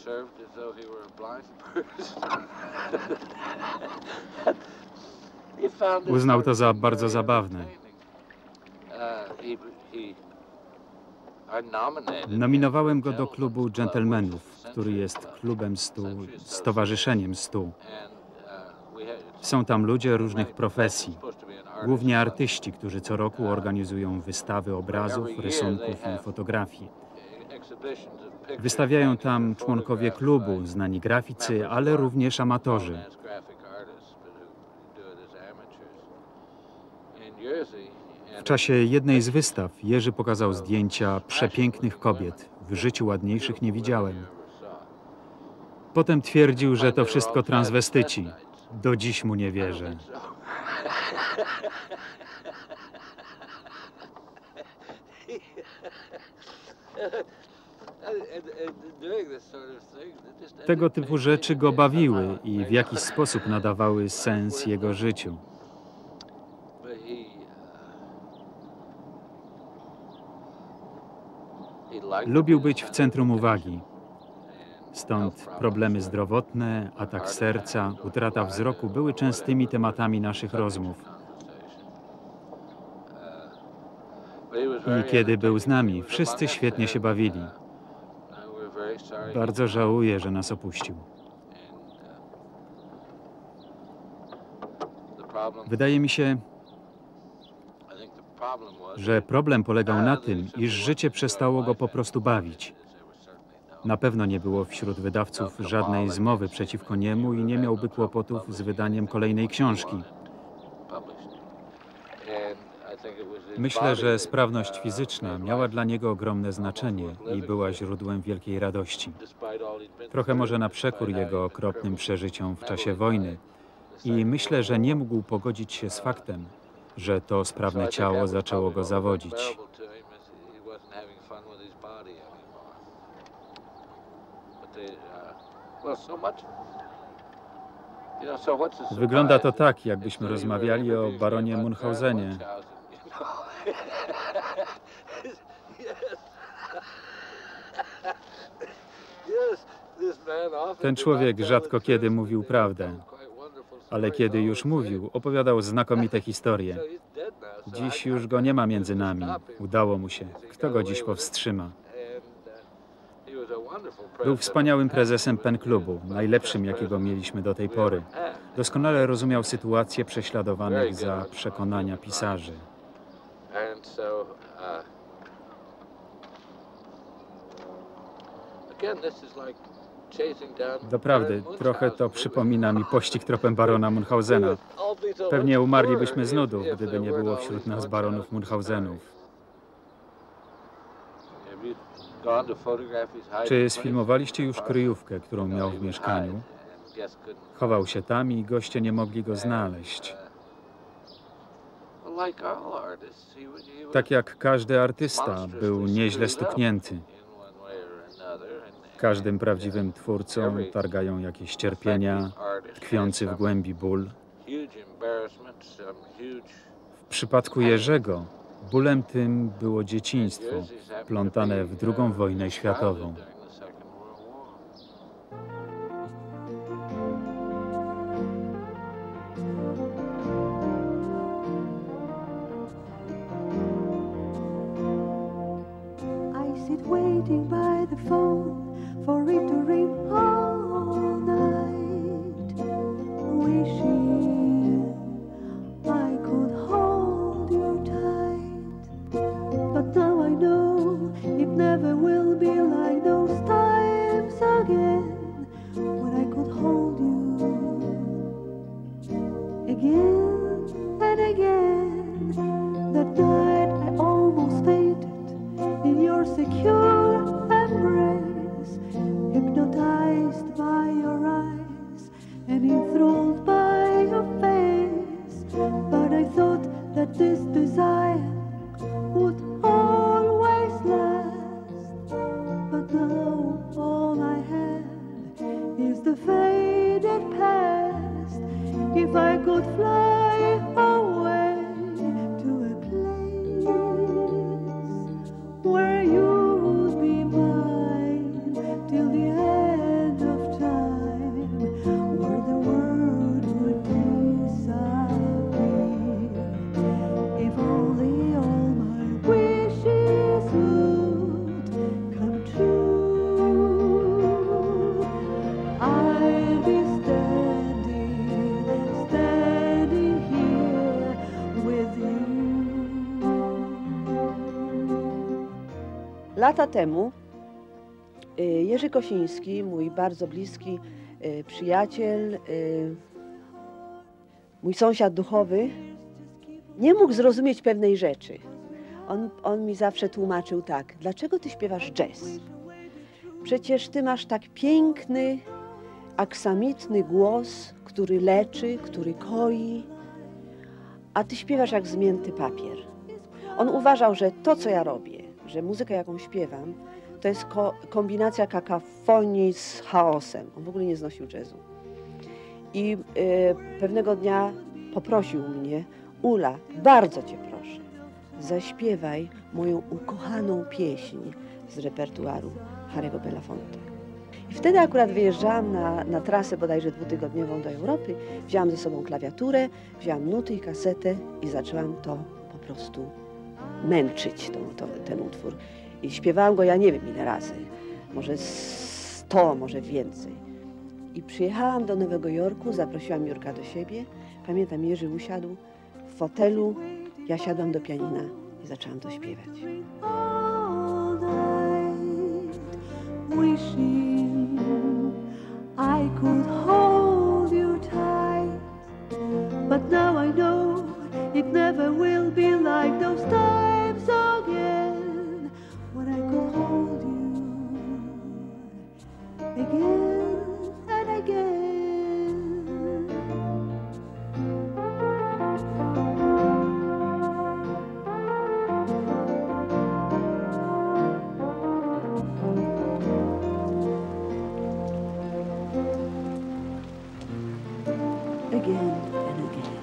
J: Uznał to za bardzo zabawne. Nominowałem go do klubu dżentelmenów, który jest klubem stu, stowarzyszeniem stu. Są tam ludzie różnych profesji, głównie artyści, którzy co roku organizują wystawy obrazów, rysunków i fotografii. Wystawiają tam członkowie klubu, znani graficy, ale również amatorzy. W czasie jednej z wystaw Jerzy pokazał zdjęcia przepięknych kobiet. W życiu ładniejszych nie widziałem. Potem twierdził, że to wszystko transwestyci. Do dziś mu nie wierzę. Tego typu rzeczy go bawiły i w jakiś sposób nadawały sens jego życiu. Lubił być w centrum uwagi. Stąd problemy zdrowotne, atak serca, utrata wzroku były częstymi tematami naszych rozmów. I kiedy był z nami, wszyscy świetnie się bawili. Bardzo żałuję, że nas opuścił. Wydaje mi się, że problem polegał na tym, iż życie przestało go po prostu bawić. Na pewno nie było wśród wydawców żadnej zmowy przeciwko niemu i nie miałby kłopotów z wydaniem kolejnej książki. Myślę, że sprawność fizyczna miała dla niego ogromne znaczenie i była źródłem wielkiej radości. Trochę może na przekór jego okropnym przeżyciom w czasie wojny. I myślę, że nie mógł pogodzić się z faktem, że to sprawne ciało zaczęło go zawodzić. Wygląda to tak, jakbyśmy rozmawiali o baronie Munchausenie. Ten człowiek rzadko kiedy mówił prawdę, ale kiedy już mówił, opowiadał znakomite historie. Dziś już go nie ma między nami. Udało mu się. Kto go dziś powstrzyma? Był wspaniałym prezesem Pen Klubu, najlepszym, jakiego mieliśmy do tej pory. Doskonale rozumiał sytuację prześladowanych za przekonania pisarzy. Doprawdy, trochę to przypomina mi pościg tropem barona Munchausena. Pewnie umarlibyśmy z nudów, gdyby nie było wśród nas baronów Munchausenów. Czy sfilmowaliście już kryjówkę, którą miał w mieszkaniu? Chował się tam i goście nie mogli go znaleźć. Tak jak każdy artysta, był nieźle stuknięty. Każdym prawdziwym twórcą targają jakieś cierpienia, tkwiący w głębi ból. W przypadku Jerzego bólem tym było dzieciństwo, plątane w drugą wojnę światową.
L: I sit waiting by the phone for it to ring all night, wishing I could hold you tight. But now I know it never will be like those times again, when I could hold you again and again. That night I almost fainted in your secure embrace, hypnotized by your eyes and enthralled by if I could fly away to a place where you would be mine till the end of time, where the world would disappear. If only all my wishes would come true, I'd be standing, standing here with you.
U: Lata temu y, Jerzy Kosiński, mój bardzo bliski y, przyjaciel, y, mój sąsiad duchowy, nie mógł zrozumieć pewnej rzeczy. On, on mi zawsze tłumaczył tak: dlaczego ty śpiewasz jazz? Przecież ty masz tak piękny, aksamitny głos, który leczy, który koi, a ty śpiewasz jak zmięty papier. On uważał, że to, co ja robię, że muzykę, jaką śpiewam, to jest ko kombinacja kakafonii z chaosem. On w ogóle nie znosił jazzu. I y, pewnego dnia poprosił mnie: Ula, bardzo cię proszę, zaśpiewaj moją ukochaną pieśń z repertuaru Harry'ego Belafonte. I wtedy akurat wyjeżdżałam na, na trasę bodajże dwutygodniową do Europy, wzięłam ze sobą klawiaturę, wzięłam nuty i kasetę i zaczęłam to po prostu męczyć, to, to, ten utwór. I śpiewałam go ja nie wiem ile razy, może sto, może więcej. I przyjechałam do Nowego Jorku, zaprosiłam Jurka do siebie. Pamiętam, Jerzy usiadł w fotelu, ja siadłam do pianina i zaczęłam to śpiewać.
L: All night, wishing I could hold you tight, but now I know it never will be like those times again when I could hold you again and again.
U: Again and again.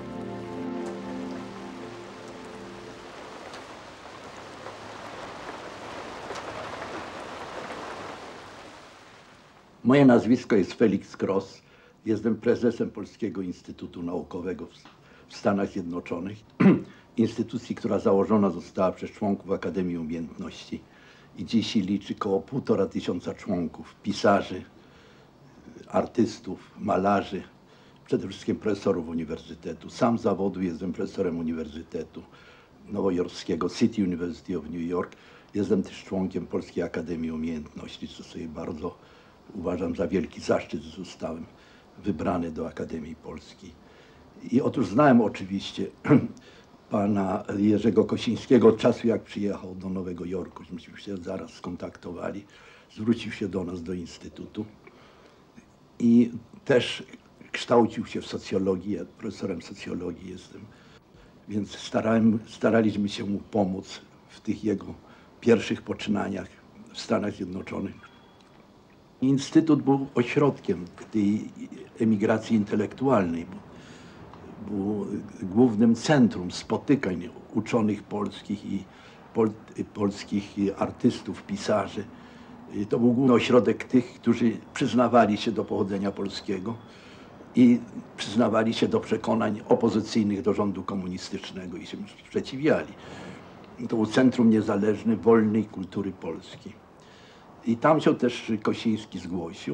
V: Moje nazwisko jest Felix Gross. Jestem prezesem Polskiego Instytutu Naukowego w, w Stanach Zjednoczonych. Instytucji, która założona została przez członków Akademii Umiejętności i dziś liczy około półtora tysiąca członków, pisarzy, artystów, malarzy, przede wszystkim profesorów uniwersytetu. Sam z zawodu jestem profesorem Uniwersytetu Nowojorskiego, City University of New York. Jestem też członkiem Polskiej Akademii Umiejętności, co sobie bardzo uważam za wielki zaszczyt, że zostałem wybrany do Akademii Polskiej. I otóż znałem oczywiście pana Jerzego Kosińskiego od czasu, jak przyjechał do Nowego Jorku. Myśmy się zaraz skontaktowali, zwrócił się do nas, do Instytutu i też kształcił się w socjologii, ja profesorem socjologii jestem, więc starałem, staraliśmy się mu pomóc w tych jego pierwszych poczynaniach w Stanach Zjednoczonych. Instytut był ośrodkiem tej emigracji intelektualnej, był głównym centrum spotykań uczonych polskich i pol, polskich artystów, pisarzy. To był główny ośrodek tych, którzy przyznawali się do pochodzenia polskiego i przyznawali się do przekonań opozycyjnych do rządu komunistycznego i się sprzeciwiali. To był centrum niezależne, wolnej kultury polskiej. I tam się też Kosiński zgłosił.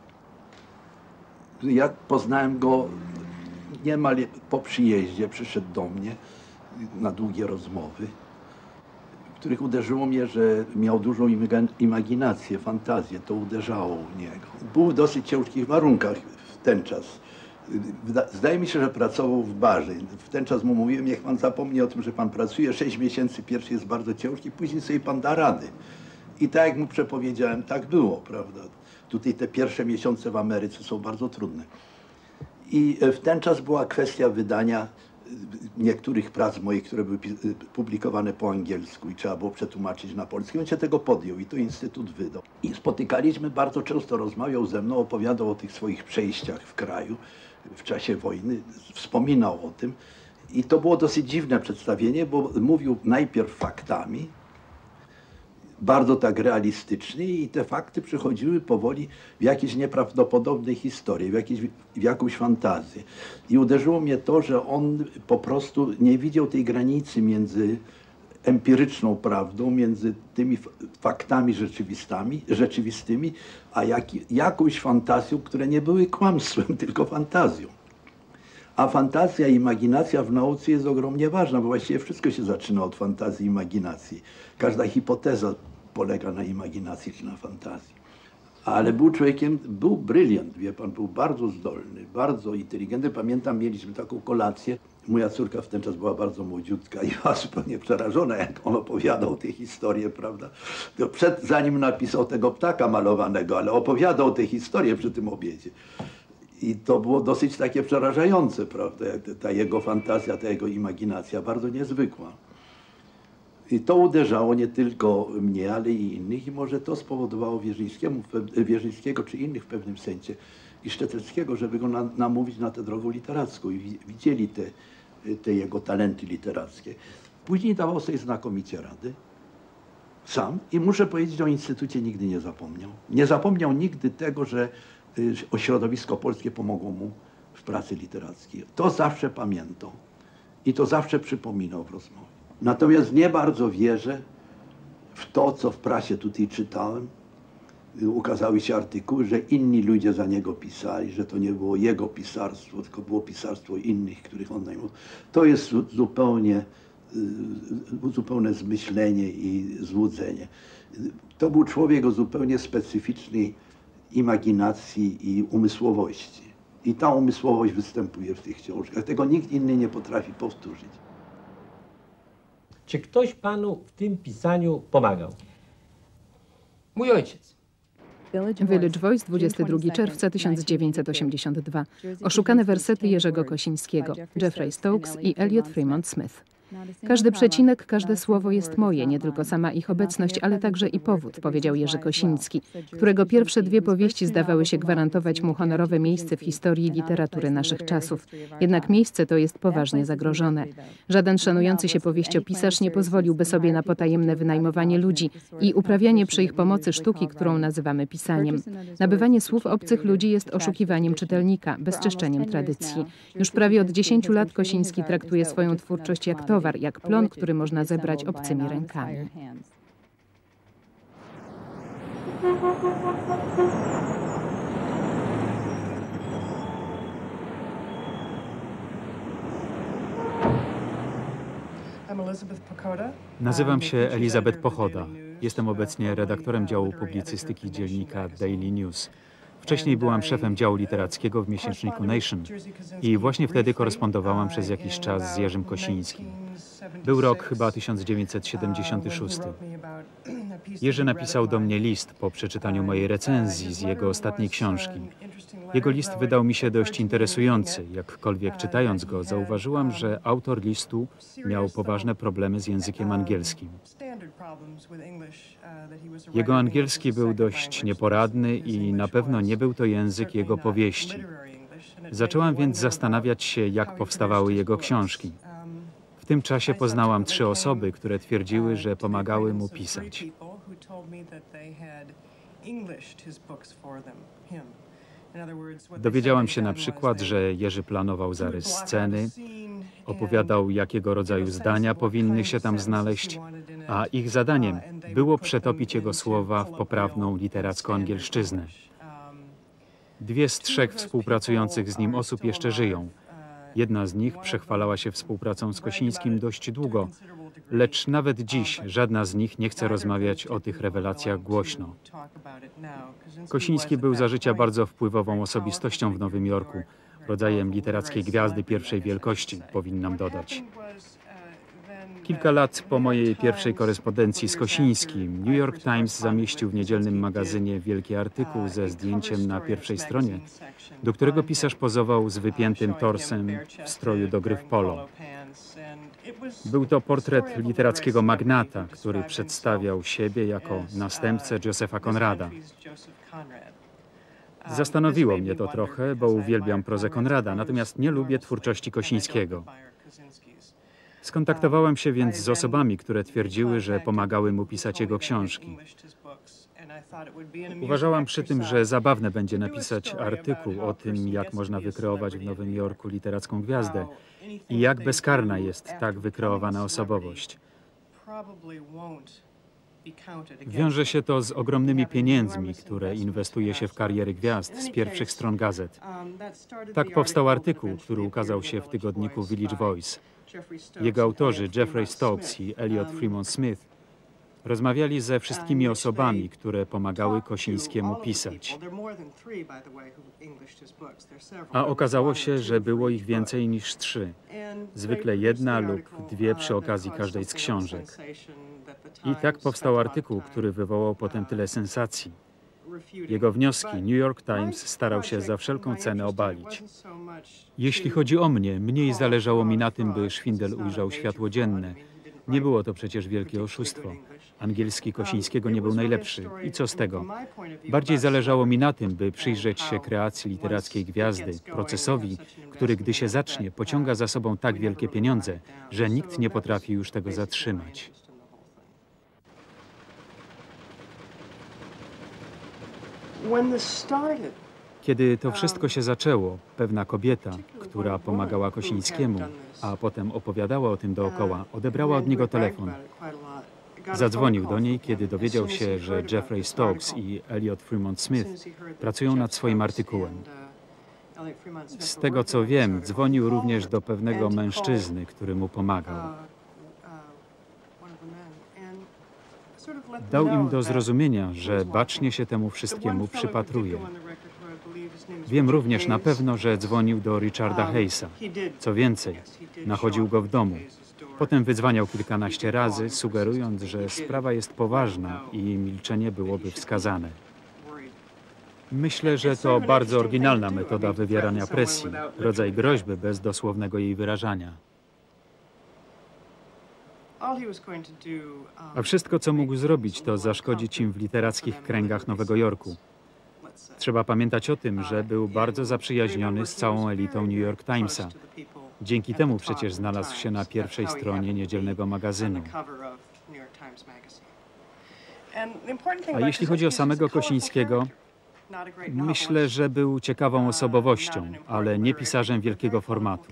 V: Ja poznałem go niemal po przyjeździe, przyszedł do mnie na długie rozmowy, w których uderzyło mnie, że miał dużą imaginację, fantazję, to uderzało u niego. Był w dosyć ciężkich warunkach w ten czas. Zdaje mi się, że pracował w barze. W ten czas mu mówiłem, niech pan zapomni o tym, że pan pracuje, sześć miesięcy pierwszy jest bardzo ciężki, później sobie pan da rady. I tak jak mu przepowiedziałem, tak było, prawda? Tutaj te pierwsze miesiące w Ameryce są bardzo trudne. I w ten czas była kwestia wydania niektórych prac moich, które były publikowane po angielsku i trzeba było przetłumaczyć na polski. On się tego podjął i to Instytut wydał. I spotykaliśmy, bardzo często rozmawiał ze mną, opowiadał o tych swoich przejściach w kraju w czasie wojny, wspominał o tym. I to było dosyć dziwne przedstawienie, bo mówił najpierw faktami, bardzo tak realistycznie i te fakty przychodziły powoli w jakieś nieprawdopodobne historie, w, jakieś, w jakąś fantazję. I uderzyło mnie to, że on po prostu nie widział tej granicy między empiryczną prawdą, między tymi faktami rzeczywistymi, rzeczywistymi a jak, jakąś fantazją, które nie były kłamstwem, tylko fantazją. A fantazja i imaginacja w nauce jest ogromnie ważna, bo właściwie wszystko się zaczyna od fantazji i imaginacji. Każda hipoteza polega na imaginacji czy na fantazji. Ale był człowiekiem, był bryliant, wie pan, był bardzo zdolny, bardzo inteligentny. Pamiętam, mieliśmy taką kolację. Moja córka w ten czas była bardzo młodziutka i była zupełnie przerażona, jak on opowiadał tę historię, prawda? To przed, zanim napisał tego ptaka malowanego, ale opowiadał tę historię przy tym obiedzie. I to było dosyć takie przerażające, prawda? Ta jego fantazja, ta jego imaginacja, bardzo niezwykła. I to uderzało nie tylko mnie, ale i innych. I może to spowodowało Wierzyńskiemu, Wierzyńskiego czy innych w pewnym sensie i Szczetelskiego, żeby go na, namówić na tę drogę literacką. I widzieli te, te jego talenty literackie. Później dawał sobie znakomicie rady. Sam. I muszę powiedzieć, że o Instytucie nigdy nie zapomniał. Nie zapomniał nigdy tego, że o środowisko polskie pomogło mu w pracy literackiej. To zawsze pamiętał i to zawsze przypominał w rozmowie. Natomiast nie bardzo wierzę w to, co w prasie tutaj czytałem. Ukazały się artykuły, że inni ludzie za niego pisali, że to nie było jego pisarstwo, tylko było pisarstwo innych, których on najmował. To jest zupełnie, zupełne zmyślenie i złudzenie. To był człowiek o zupełnie specyficznej imaginacji i umysłowości. I ta umysłowość występuje w tych książkach. Tego nikt inny nie potrafi powtórzyć.
A: Czy ktoś panu w tym pisaniu pomagał?
B: Mój ojciec.
K: Village Voice, dwudziestego drugiego czerwca tysiąc dziewięćset osiemdziesiątego drugiego. Oszukane wersety Jerzego Kosińskiego, Jeffrey Stokes i Elliot Fremont Smith. Każdy przecinek, każde słowo jest moje, nie tylko sama ich obecność, ale także i powód, powiedział Jerzy Kosiński, którego pierwsze dwie powieści zdawały się gwarantować mu honorowe miejsce w historii literatury naszych czasów. Jednak miejsce to jest poważnie zagrożone. Żaden szanujący się powieściopisarz nie pozwoliłby sobie na potajemne wynajmowanie ludzi i uprawianie przy ich pomocy sztuki, którą nazywamy pisaniem. Nabywanie słów obcych ludzi jest oszukiwaniem czytelnika, bezczeszczeniem tradycji. Już prawie od dziesięciu lat Kosiński traktuje swoją twórczość jak to, jak plon, który można zebrać obcymi rękami.
J: Nazywam się Elizabeth Pochoda. Jestem obecnie redaktorem działu publicystyki dziennika Daily News. Wcześniej byłam szefem działu literackiego w miesięczniku Nation i właśnie wtedy korespondowałam przez jakiś czas z Jerzym Kosińskim. Był rok chyba tysiąc dziewięćset siedemdziesiąty szósty. Jerzy napisał do mnie list po przeczytaniu mojej recenzji z jego ostatniej książki. Jego list wydał mi się dość interesujący, jakkolwiek czytając go zauważyłam, że autor listu miał poważne problemy z językiem angielskim. Jego angielski był dość nieporadny i na pewno nie był to język jego powieści. Zaczęłam więc zastanawiać się, jak powstawały jego książki. W tym czasie poznałam trzy osoby, które twierdziły, że pomagały mu pisać. Dowiedziałam się na przykład, że Jerzy planował zarys sceny, opowiadał, jakiego rodzaju zdania powinny się tam znaleźć, a ich zadaniem było przetopić jego słowa w poprawną literacką angielszczyznę. Dwie z trzech współpracujących z nim osób jeszcze żyją. Jedna z nich przechwalała się współpracą z Kosińskim dość długo, lecz nawet dziś żadna z nich nie chce rozmawiać o tych rewelacjach głośno. Kosiński był za życia bardzo wpływową osobistością w Nowym Jorku, rodzajem literackiej gwiazdy pierwszej wielkości, powinnam dodać. Kilka lat po mojej pierwszej korespondencji z Kosińskim, New York Times zamieścił w niedzielnym magazynie wielki artykuł ze zdjęciem na pierwszej stronie, do którego pisarz pozował z wypiętym torsem w stroju do gry w polo. Był to portret literackiego magnata, który przedstawiał siebie jako następcę Josepha Conrada. Zastanowiło mnie to trochę, bo uwielbiam prozę Konrada, natomiast nie lubię twórczości Kosińskiego. Skontaktowałem się więc z osobami, które twierdziły, że pomagały mu pisać jego książki. Uważałam przy tym, że zabawne będzie napisać artykuł o tym, jak można wykreować w Nowym Jorku literacką gwiazdę i jak bezkarna jest tak wykreowana osobowość. Wiąże się to z ogromnymi pieniędzmi, które inwestuje się w kariery gwiazd z pierwszych stron gazet. Tak powstał artykuł, który ukazał się w tygodniku Village Voice. Jego autorzy, Jeffrey Stokes i Elliot Fremont Smith, rozmawiali ze wszystkimi osobami, które pomagały Kosińskiemu pisać. A okazało się, że było ich więcej niż trzy. Zwykle jedna lub dwie przy okazji każdej z książek. I tak powstał artykuł, który wywołał potem tyle sensacji. Jego wnioski New York Times starał się za wszelką cenę obalić. Jeśli chodzi o mnie, mniej zależało mi na tym, by szwindel ujrzał światło dzienne. Nie było to przecież wielkie oszustwo. Angielski Kosińskiego nie był najlepszy. I co z tego? Bardziej zależało mi na tym, by przyjrzeć się kreacji literackiej gwiazdy, procesowi, który, gdy się zacznie, pociąga za sobą tak wielkie pieniądze, że nikt nie potrafi już tego zatrzymać. Kiedy to wszystko się zaczęło, pewna kobieta, która pomagała Kosińskiemu, a potem opowiadała o tym dookoła, odebrała od niego telefon. Zadzwonił do niej, kiedy dowiedział się, że Jeffrey Stokes i Elliot Fremont Smith pracują nad swoim artykułem. Z tego co wiem, dzwonił również do pewnego mężczyzny, który mu pomagał. Dał im do zrozumienia, że bacznie się temu wszystkiemu przypatruje. Wiem również na pewno, że dzwonił do Richarda Hayesa. Co więcej, nachodził go w domu. Potem wydzwaniał kilkanaście razy, sugerując, że sprawa jest poważna i milczenie byłoby wskazane. Myślę, że to bardzo oryginalna metoda wywierania presji, rodzaj groźby bez dosłownego jej wyrażania. A wszystko, co mógł zrobić, to zaszkodzić im w literackich kręgach Nowego Jorku. Trzeba pamiętać o tym, że był bardzo zaprzyjaźniony z całą elitą New York Timesa. Dzięki temu przecież znalazł się na pierwszej stronie niedzielnego magazynu. A jeśli chodzi o samego Kosińskiego, myślę, że był ciekawą osobowością, ale nie pisarzem wielkiego formatu.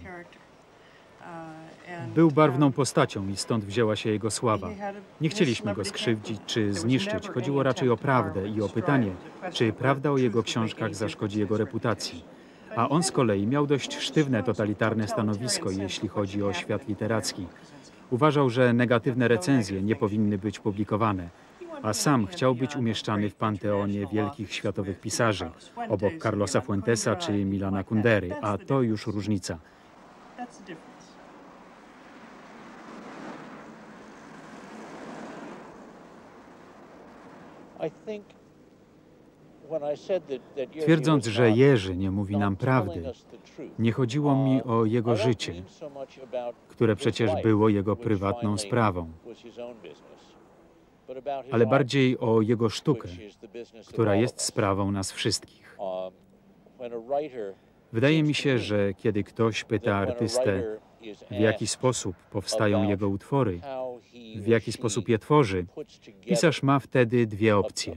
J: Był barwną postacią i stąd wzięła się jego sława. Nie chcieliśmy go skrzywdzić czy zniszczyć. Chodziło raczej o prawdę i o pytanie, czy prawda o jego książkach zaszkodzi jego reputacji. A on z kolei miał dość sztywne, totalitarne stanowisko, jeśli chodzi o świat literacki. Uważał, że negatywne recenzje nie powinny być publikowane, a sam chciał być umieszczany w panteonie wielkich światowych pisarzy, obok Carlosa Fuentesa czy Milana Kundery, a to już różnica. Twierdząc, że Jerzy nie mówi nam prawdy, nie chodziło mi o jego życie, które przecież było jego prywatną sprawą, ale bardziej o jego sztukę, która jest sprawą nas wszystkich. Wydaje mi się, że kiedy ktoś pyta artystę, w jaki sposób powstają jego utwory, w jaki sposób je tworzy, pisarz ma wtedy dwie opcje.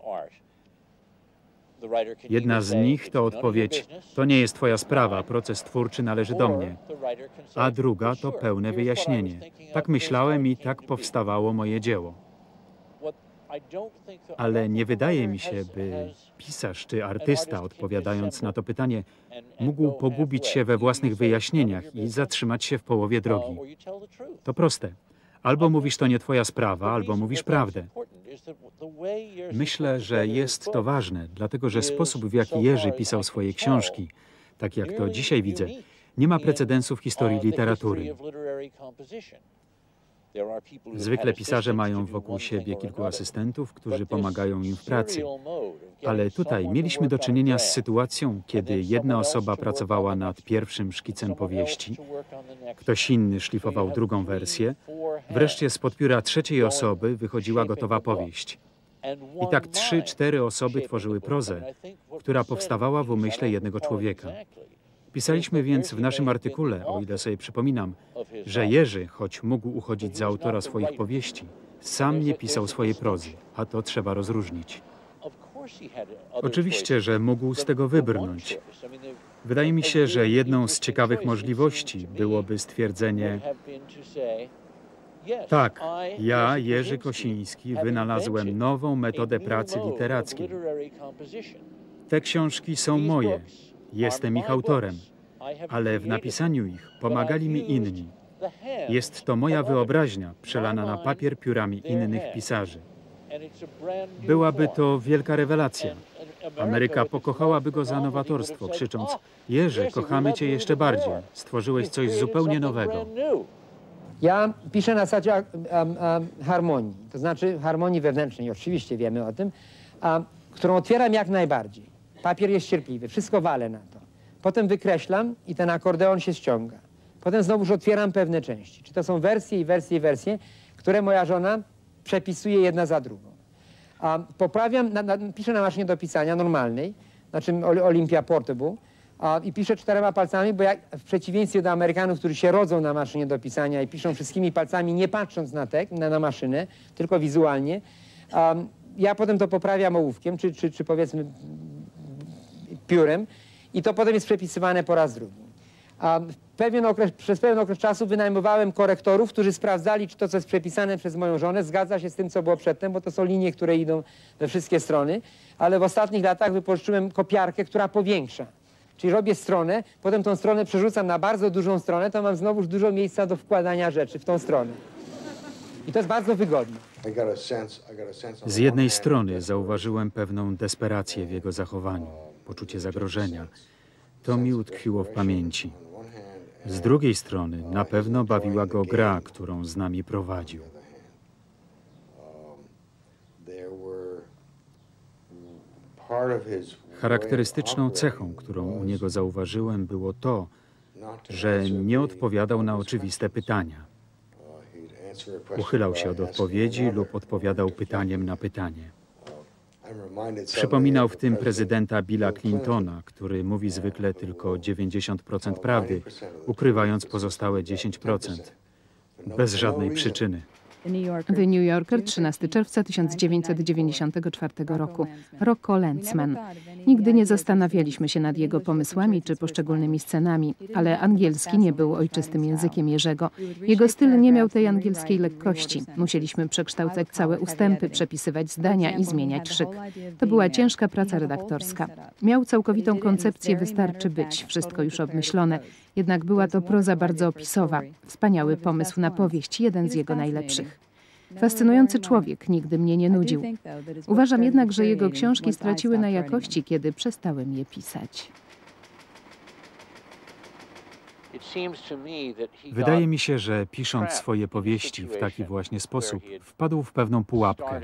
J: Jedna z nich to odpowiedź, to nie jest twoja sprawa, proces twórczy należy do mnie. A druga to pełne wyjaśnienie. Tak myślałem i tak powstawało moje dzieło. Ale nie wydaje mi się, by pisarz czy artysta, odpowiadając na to pytanie, mógł pogubić się we własnych wyjaśnieniach i zatrzymać się w połowie drogi. To proste. Albo mówisz, to nie twoja sprawa, albo mówisz prawdę. Myślę, że jest to ważne, dlatego że sposób, w jaki Jerzy pisał swoje książki, tak jak to dzisiaj widzę, nie ma precedensu w historii literatury. Zwykle pisarze mają wokół siebie kilku asystentów, którzy pomagają im w pracy. Ale tutaj mieliśmy do czynienia z sytuacją, kiedy jedna osoba pracowała nad pierwszym szkicem powieści, ktoś inny szlifował drugą wersję, wreszcie spod pióra trzeciej osoby wychodziła gotowa powieść. I tak trzy, cztery osoby tworzyły prozę, która powstawała w umyśle jednego człowieka. Pisaliśmy więc w naszym artykule, o ile sobie przypominam, że Jerzy, choć mógł uchodzić za autora swoich powieści, sam nie pisał swojej prozy, a to trzeba rozróżnić. Oczywiście, że mógł z tego wybrnąć. Wydaje mi się, że jedną z ciekawych możliwości byłoby stwierdzenie: tak, ja, Jerzy Kosiński, wynalazłem nową metodę pracy literackiej. Te książki są moje, jestem ich autorem, ale w napisaniu ich pomagali mi inni. Jest to moja wyobraźnia przelana na papier piórami innych pisarzy. Byłaby to wielka rewelacja. Ameryka pokochałaby go za nowatorstwo, krzycząc: Jerzy, kochamy cię jeszcze bardziej, stworzyłeś coś zupełnie nowego.
E: Ja piszę na zasadzie a, a, a, harmonii, to znaczy harmonii wewnętrznej, oczywiście wiemy o tym, a, którą otwieram jak najbardziej. Papier jest cierpliwy, wszystko walę na to. Potem wykreślam i ten akordeon się ściąga. Potem znowuż otwieram pewne części. Czy to są wersje i wersje i wersje, które moja żona przepisuje jedna za drugą. A poprawiam, na, na, piszę na maszynie do pisania normalnej, znaczy Olympia Portable, a, i piszę czterema palcami, bo ja w przeciwieństwie do Amerykanów, którzy się rodzą na maszynie do pisania i piszą wszystkimi palcami, nie patrząc na tekst, na, na maszynę, tylko wizualnie, a, ja potem to poprawiam ołówkiem, czy, czy, czy powiedzmy piórem, i to potem jest przepisywane po raz drugi. A w pewien okres, przez pewien okres czasu wynajmowałem korektorów, którzy sprawdzali, czy to, co jest przepisane przez moją żonę, zgadza się z tym, co było przedtem, bo to są linie, które idą we wszystkie strony, ale w ostatnich latach wypożyczyłem kopiarkę, która powiększa. Czyli robię stronę, potem tą stronę przerzucam na bardzo dużą stronę, to mam znowuż dużo miejsca do wkładania rzeczy w tą stronę. I to jest bardzo wygodne.
J: Z jednej strony zauważyłem pewną desperację w jego zachowaniu, poczucie zagrożenia. To mi utkwiło w pamięci. Z drugiej strony na pewno bawiła go gra, którą z nami prowadził. Charakterystyczną cechą, którą u niego zauważyłem, było to, że nie odpowiadał na oczywiste pytania. Uchylał się od odpowiedzi lub odpowiadał pytaniem na pytanie. Przypominał w tym prezydenta Billa Clintona, który mówi zwykle tylko dziewięćdziesiąt procent prawdy, ukrywając pozostałe dziesięć procent. Bez żadnej przyczyny.
K: The New Yorker, trzynastego czerwca tysiąc dziewięćset dziewięćdziesiątego czwartego roku. Rocco Lentzman. Nigdy nie zastanawialiśmy się nad jego pomysłami czy poszczególnymi scenami, ale angielski nie był ojczystym językiem Jerzego. Jego styl nie miał tej angielskiej lekkości. Musieliśmy przekształcać całe ustępy, przepisywać zdania i zmieniać szyk. To była ciężka praca redaktorska. Miał całkowitą koncepcję "wystarczy być", wszystko już obmyślone. Jednak była to proza bardzo opisowa. Wspaniały pomysł na powieść, jeden z jego najlepszych. Fascynujący człowiek, nigdy mnie nie nudził. Uważam jednak, że jego książki straciły na jakości, kiedy przestałem je pisać.
J: Wydaje mi się, że pisząc swoje powieści w taki właśnie sposób, wpadł w pewną pułapkę.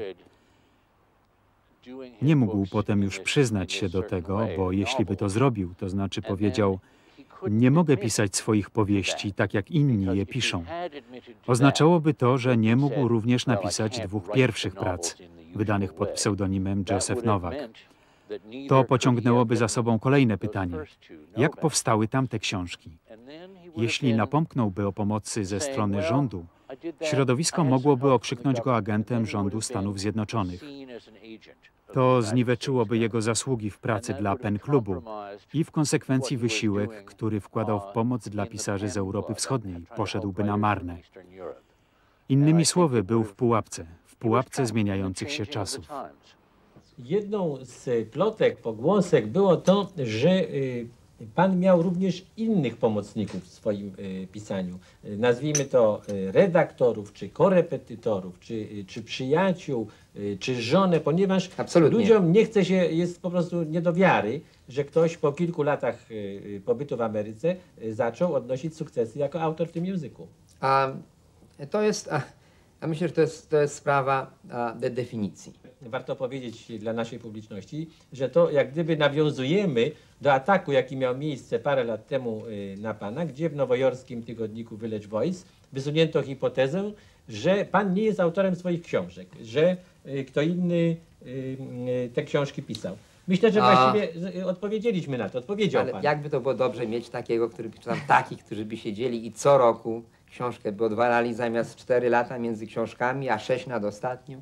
J: Nie mógł potem już przyznać się do tego, bo jeśli by to zrobił, to znaczy powiedział: nie mogę pisać swoich powieści tak, jak inni je piszą. Oznaczałoby to, że nie mógł również napisać dwóch pierwszych prac, wydanych pod pseudonimem Joseph Nowak. To pociągnęłoby za sobą kolejne pytanie: jak powstały tamte książki? Jeśli napomknąłby o pomocy ze strony rządu, środowisko mogłoby okrzyknąć go agentem rządu Stanów Zjednoczonych. To zniweczyłoby jego zasługi w pracy dla Pen Klubu i w konsekwencji wysiłek, który wkładał w pomoc dla pisarzy z Europy Wschodniej, poszedłby na marne. Innymi słowy, był w pułapce, w pułapce zmieniających się czasów.
A: Jedną z plotek, pogłosek było to, że y, pan miał również innych pomocników w swoim y, pisaniu. Y, nazwijmy to y, redaktorów, czy korepetytorów, czy, y, czy przyjaciół, y, czy żonę, ponieważ
E: Absolutnie.
A: ludziom nie chce się, jest po prostu nie do wiary, że ktoś po kilku latach y, pobytu w Ameryce y, zaczął odnosić sukcesy jako autor w tym języku.
E: A To jest, a, a myślę, że to jest, to jest sprawa a, de definicji.
A: Warto powiedzieć dla naszej publiczności, że to jak gdyby nawiązujemy do ataku, jaki miał miejsce parę lat temu na pana, gdzie w nowojorskim tygodniku Village Voice wysunięto hipotezę, że pan nie jest autorem swoich książek, że kto inny te książki pisał. Myślę, że
E: A...
A: właściwie odpowiedzieliśmy na to, odpowiedział
E: Ale
A: pan.
E: jakby to było dobrze mieć takiego, który, czy tam takich, którzy by siedzieli i co roku książkę by odwalali zamiast cztery lata między książkami, a sześć nad ostatnią.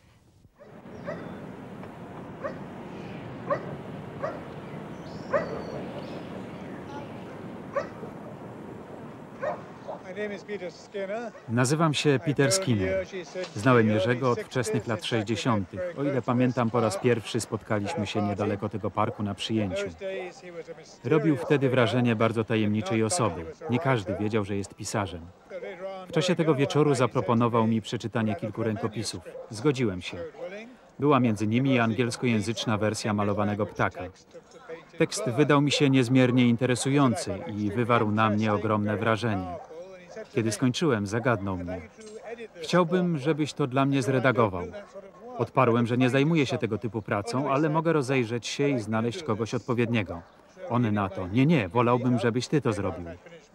J: Nazywam się Peter Skinner. Znałem Jerzego od wczesnych lat sześćdziesiątych. O ile pamiętam, po raz pierwszy spotkaliśmy się niedaleko tego parku na przyjęciu. Robił wtedy wrażenie bardzo tajemniczej osoby. Nie każdy wiedział, że jest pisarzem. W czasie tego wieczoru zaproponował mi przeczytanie kilku rękopisów. Zgodziłem się. Była między nimi angielskojęzyczna wersja Malowanego ptaka. Tekst wydał mi się niezmiernie interesujący i wywarł na mnie ogromne wrażenie. Kiedy skończyłem, zagadnął mnie. Chciałbym, żebyś to dla mnie zredagował. Odparłem, że nie zajmuję się tego typu pracą, ale mogę rozejrzeć się i znaleźć kogoś odpowiedniego. On na to, nie, nie, wolałbym, żebyś ty to zrobił.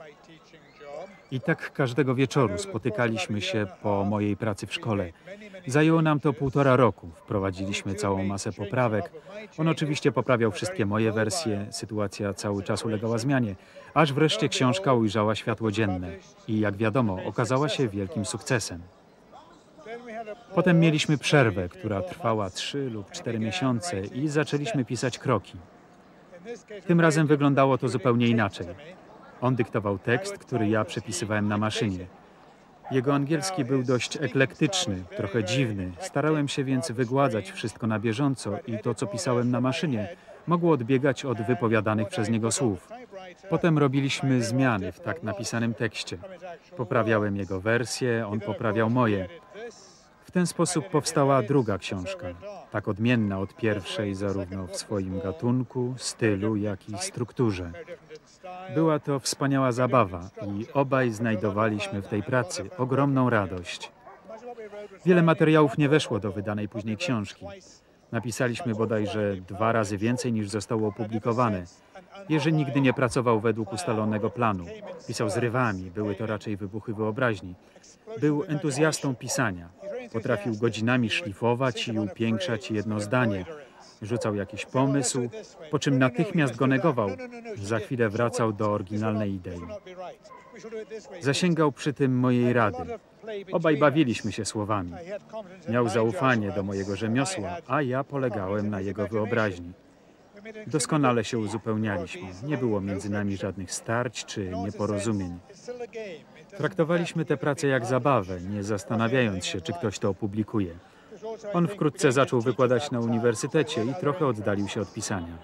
J: I tak każdego wieczoru spotykaliśmy się po mojej pracy w szkole. Zajęło nam to półtora roku. Wprowadziliśmy całą masę poprawek. On oczywiście poprawiał wszystkie moje wersje. Sytuacja cały czas ulegała zmianie. Aż wreszcie książka ujrzała światło dzienne. I jak wiadomo, okazała się wielkim sukcesem. Potem mieliśmy przerwę, która trwała trzy lub cztery miesiące i zaczęliśmy pisać kroki. Tym razem wyglądało to zupełnie inaczej. On dyktował tekst, który ja przepisywałem na maszynie. Jego angielski był dość eklektyczny, trochę dziwny. Starałem się więc wygładzać wszystko na bieżąco i to, co pisałem na maszynie, mogło odbiegać od wypowiadanych przez niego słów. Potem robiliśmy zmiany w tak napisanym tekście. Poprawiałem jego wersję, on poprawiał moje. W ten sposób powstała druga książka, tak odmienna od pierwszej zarówno w swoim gatunku, stylu, jak i strukturze. Była to wspaniała zabawa i obaj znajdowaliśmy w tej pracy ogromną radość. Wiele materiałów nie weszło do wydanej później książki. Napisaliśmy bodajże dwa razy więcej niż zostało opublikowane. Jerzy nigdy nie pracował według ustalonego planu. Pisał zrywami, były to raczej wybuchy wyobraźni. Był entuzjastą pisania. Potrafił godzinami szlifować i upiększać jedno zdanie. Rzucał jakiś pomysł, po czym natychmiast go negował. Za chwilę wracał do oryginalnej idei. Zasięgał przy tym mojej rady. Obaj bawiliśmy się słowami. Miał zaufanie do mojego rzemiosła, a ja polegałem na jego wyobraźni. Doskonale się uzupełnialiśmy. Nie było między nami żadnych starć czy nieporozumień. Traktowaliśmy tę pracę jak zabawę, nie zastanawiając się, czy ktoś to opublikuje. On wkrótce zaczął wykładać na uniwersytecie i trochę oddalił się od pisania.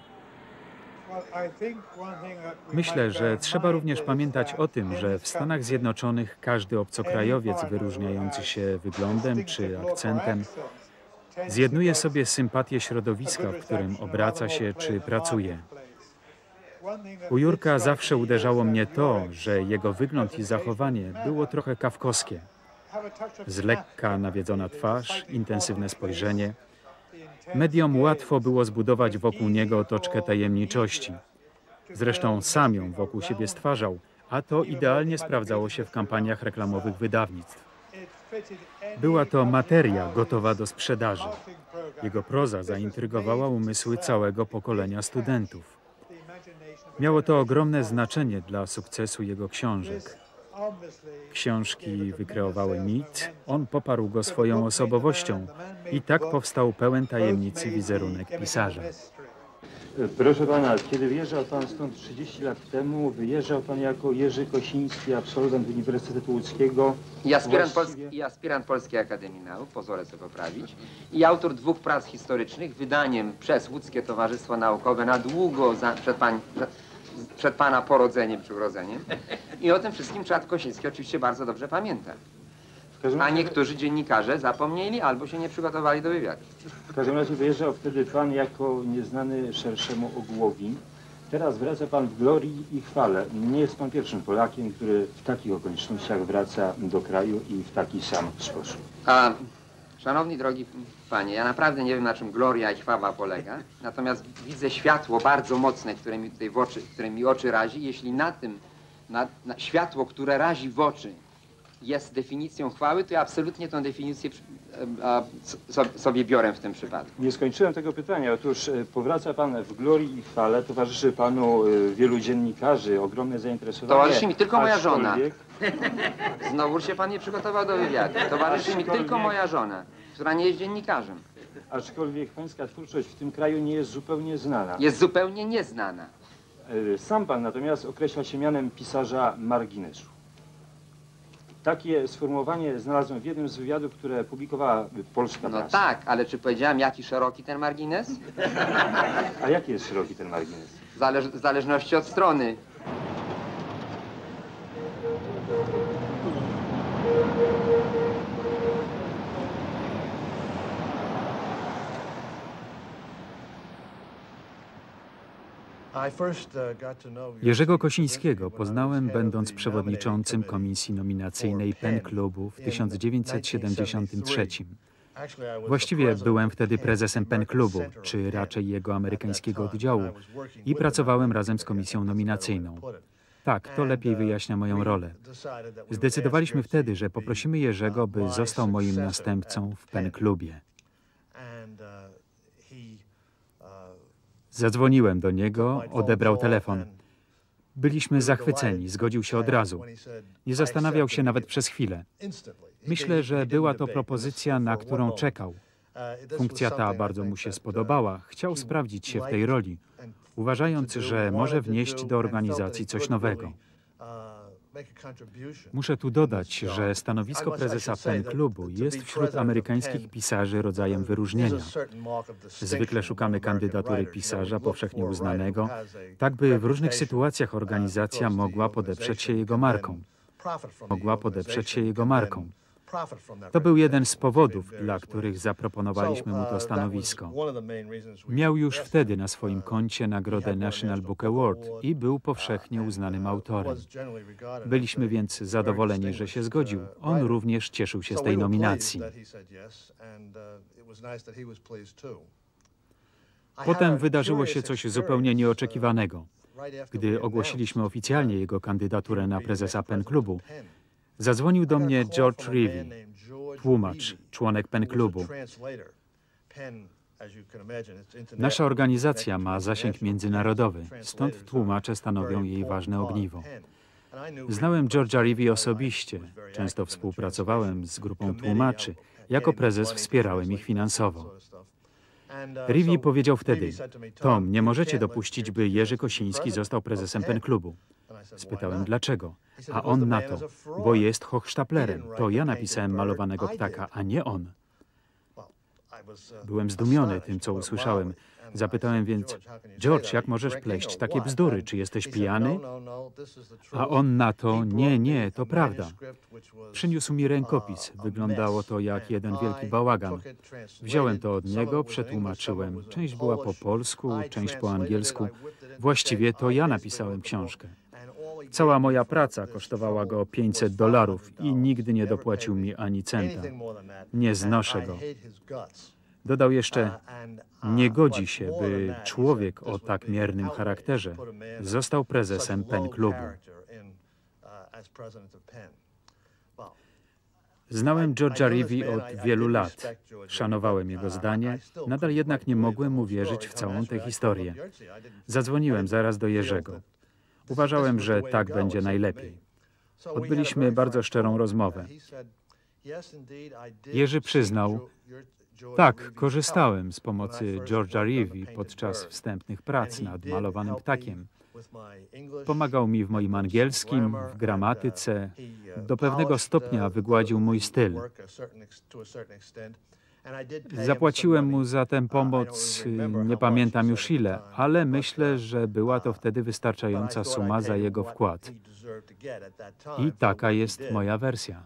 J: Myślę, że trzeba również pamiętać o tym, że w Stanach Zjednoczonych każdy obcokrajowiec wyróżniający się wyglądem czy akcentem zjednuje sobie sympatię środowiska, w którym obraca się czy pracuje. U Jurka zawsze uderzało mnie to, że jego wygląd i zachowanie było trochę kafkowskie. Z lekka nawiedzona twarz, intensywne spojrzenie. Mediom łatwo było zbudować wokół niego otoczkę tajemniczości. Zresztą sam ją wokół siebie stwarzał, a to idealnie sprawdzało się w kampaniach reklamowych wydawnictw. Była to materia gotowa do sprzedaży. Jego proza zaintrygowała umysły całego pokolenia studentów. Miało to ogromne znaczenie dla sukcesu jego książek. Książki wykreowały mit, on poparł go swoją osobowością i tak powstał pełen tajemnicy wizerunek pisarza.
H: Proszę pana, kiedy wyjeżdżał pan stąd trzydzieści lat temu, wyjeżdżał pan jako Jerzy Kosiński, absolwent Uniwersytetu Łódzkiego.
B: I aspirant,
H: właściwie...
B: Polski, i aspirant Polskiej Akademii Nauk, pozwolę sobie poprawić, i autor dwóch prac historycznych, wydaniem przez Łódzkie Towarzystwo Naukowe na długo za, przed, pań, przed, przed pana porodzeniem czy urodzeniem. I o tym wszystkim Czad Kosiński oczywiście bardzo dobrze pamięta. A niektórzy dziennikarze zapomnieli albo się nie przygotowali do wywiadu.
H: W każdym razie wyjeżdżał wtedy pan jako nieznany szerszemu ogółowi.
C: Teraz wraca pan w glorii i chwale. Nie jest pan pierwszym Polakiem, który w takich okolicznościach wraca do kraju i w taki sam sposób.
B: A, szanowni drogi panie, ja naprawdę nie wiem, na czym gloria i chwała polega, natomiast widzę światło bardzo mocne, które mi tutaj w oczy, które mi oczy razi. Jeśli na tym, na, na światło, które razi w oczy, jest definicją chwały, to ja absolutnie tę definicję a, so, sobie biorę w tym przypadku.
C: Nie skończyłem tego pytania. Otóż powraca pan w glorii i chwale, towarzyszy panu y, wielu dziennikarzy, ogromne zainteresowanie.
B: Towarzyszy mi tylko moja żona.
C: Aczkolwiek...
B: Znowu się pan nie przygotował do wywiadu. Towarzyszy mi
C: Aczkolwiek...
B: tylko moja żona, która nie jest dziennikarzem.
C: Aczkolwiek pańska twórczość w tym kraju nie jest zupełnie znana.
B: Jest zupełnie nieznana.
C: Sam pan natomiast określa się mianem pisarza marginesu. Takie sformułowanie znalazłem w jednym z wywiadów, które publikowała polska
B: No
C: prasa.
B: tak, ale czy powiedziałem, jaki szeroki ten margines?
C: A jaki jest szeroki ten margines?
B: Zależ w zależności od strony.
J: Jerzego Kosińskiego poznałem, będąc przewodniczącym komisji nominacyjnej Pen Klubu w tysiąc dziewięćset siedemdziesiątym trzecim. Właściwie byłem wtedy prezesem Pen Klubu, czy raczej jego amerykańskiego oddziału, i pracowałem razem z komisją nominacyjną. Tak, to lepiej wyjaśnia moją rolę. Zdecydowaliśmy wtedy, że poprosimy Jerzego, by został moim następcą w Pen Klubie. Zadzwoniłem do niego, odebrał telefon. Byliśmy zachwyceni, zgodził się od razu. Nie zastanawiał się nawet przez chwilę. Myślę, że była to propozycja, na którą czekał. Funkcja ta bardzo mu się spodobała. Chciał sprawdzić się w tej roli, uważając, że może wnieść do organizacji coś nowego. Muszę tu dodać, że stanowisko prezesa Pen Klubu jest wśród amerykańskich pisarzy rodzajem wyróżnienia. Zwykle szukamy kandydatury pisarza powszechnie uznanego, tak by w różnych sytuacjach organizacja mogła podeprzeć się jego marką. Mogła podeprzeć się jego marką. To był jeden z powodów, dla których zaproponowaliśmy mu to stanowisko. Miał już wtedy na swoim koncie nagrodę National Book Award i był powszechnie uznanym autorem. Byliśmy więc zadowoleni, że się zgodził. On również cieszył się z tej nominacji. Potem wydarzyło się coś zupełnie nieoczekiwanego. Gdy ogłosiliśmy oficjalnie jego kandydaturę na prezesa Pen Klubu, zadzwonił do mnie George Reevy, tłumacz, członek Pen Klubu. Nasza organizacja ma zasięg międzynarodowy, stąd tłumacze stanowią jej ważne ogniwo. Znałem George'a Reevy osobiście, często współpracowałem z grupą tłumaczy, jako prezes wspierałem ich finansowo. Reevy powiedział wtedy: Tom, nie możecie dopuścić, by Jerzy Kosiński został prezesem Pen Klubu. Spytałem dlaczego, a on na to, bo jest hochsztaplerem. To ja napisałem Malowanego ptaka, a nie on. Byłem zdumiony tym, co usłyszałem. Zapytałem więc: George, jak możesz pleść takie bzdury? Czy jesteś pijany? A on na to: nie, nie, to prawda. Przyniósł mi rękopis. Wyglądało to jak jeden wielki bałagan. Wziąłem to od niego, przetłumaczyłem. Część była po polsku, część po angielsku. Właściwie to ja napisałem książkę. Cała moja praca kosztowała go pięćset dolarów i nigdy nie dopłacił mi ani centa. Nie znoszę go. Dodał jeszcze: nie godzi się, by człowiek o tak miernym charakterze został prezesem Pen Klubu. Znałem George'a Reevy od wielu lat. Szanowałem jego zdanie, nadal jednak nie mogłem uwierzyć w całą tę historię. Zadzwoniłem zaraz do Jerzego. Uważałem, że tak będzie najlepiej. Odbyliśmy bardzo szczerą rozmowę. Jerzy przyznał: tak, korzystałem z pomocy George'a Reevy podczas wstępnych prac nad Malowanym ptakiem. Pomagał mi w moim angielskim, w gramatyce. Do pewnego stopnia wygładził mój styl. Zapłaciłem mu za tę pomoc, nie pamiętam już ile, ale myślę, że była to wtedy wystarczająca suma za jego wkład. I taka jest moja wersja.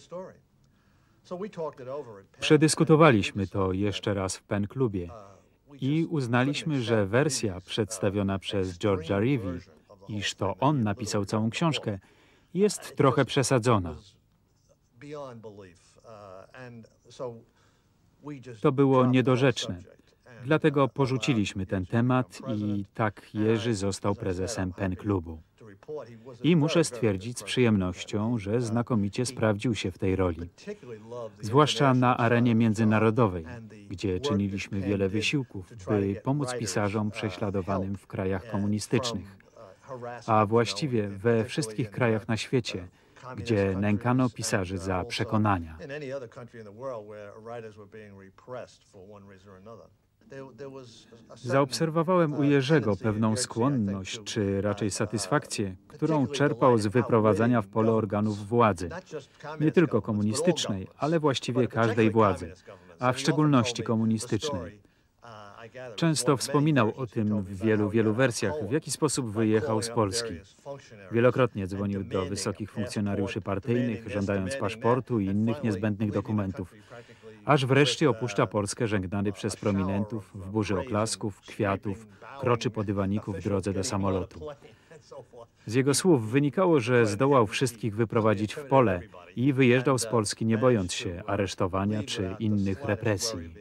J: Przedyskutowaliśmy to jeszcze raz w Pen Klubie I uznaliśmy, że wersja przedstawiona przez George'a Reevey, iż to on napisał całą książkę, jest trochę przesadzona. To było niedorzeczne. Dlatego porzuciliśmy ten temat i tak Jerzy został prezesem Pen Klubu. I muszę stwierdzić z przyjemnością, że znakomicie sprawdził się w tej roli. Zwłaszcza na arenie międzynarodowej, gdzie czyniliśmy wiele wysiłków, by pomóc pisarzom prześladowanym w krajach komunistycznych, a właściwie we wszystkich krajach na świecie, gdzie nękano pisarzy za przekonania. Zaobserwowałem u Jerzego pewną skłonność, czy raczej satysfakcję, którą czerpał z wyprowadzania w pole organów władzy. Nie tylko komunistycznej, ale właściwie każdej władzy, a w szczególności komunistycznej. Często wspominał o tym w wielu, wielu wersjach, w jaki sposób wyjechał z Polski. Wielokrotnie dzwonił do wysokich funkcjonariuszy partyjnych, żądając paszportu i innych niezbędnych dokumentów. Aż wreszcie opuszcza Polskę żegnany przez prominentów, w burzy oklasków, kwiatów, kroczy po dywaniku w drodze do samolotu. Z jego słów wynikało, że zdołał wszystkich wyprowadzić w pole i wyjeżdżał z Polski nie bojąc się aresztowania czy innych represji.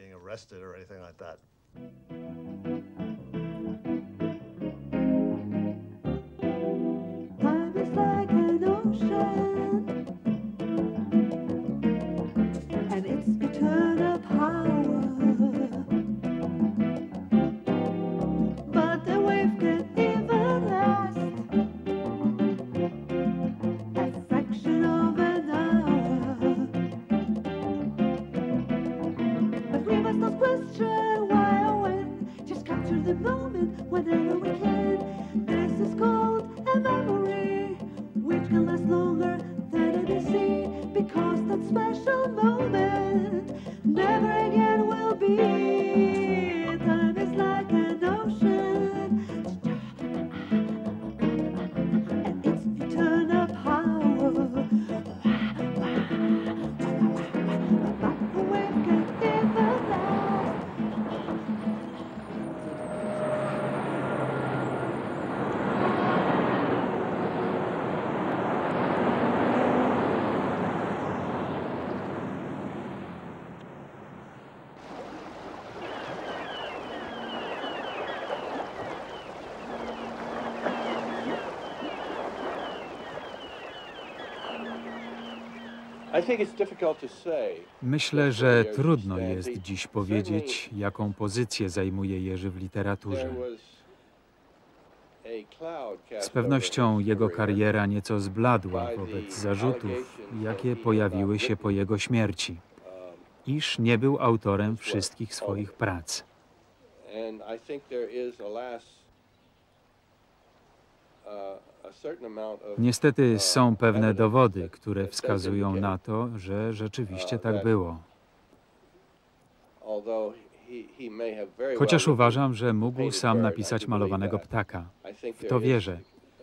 J: Myślę, że trudno jest dziś powiedzieć, jaką pozycję zajmuje Jerzy w literaturze. Z pewnością jego kariera nieco zbladła wobec zarzutów, jakie pojawiły się po jego śmierci, iż nie był autorem wszystkich swoich prac. Niestety są pewne dowody, które wskazują na to, że rzeczywiście tak było. Chociaż uważam, że mógł sam napisać Malowanego ptaka. W to wierzę.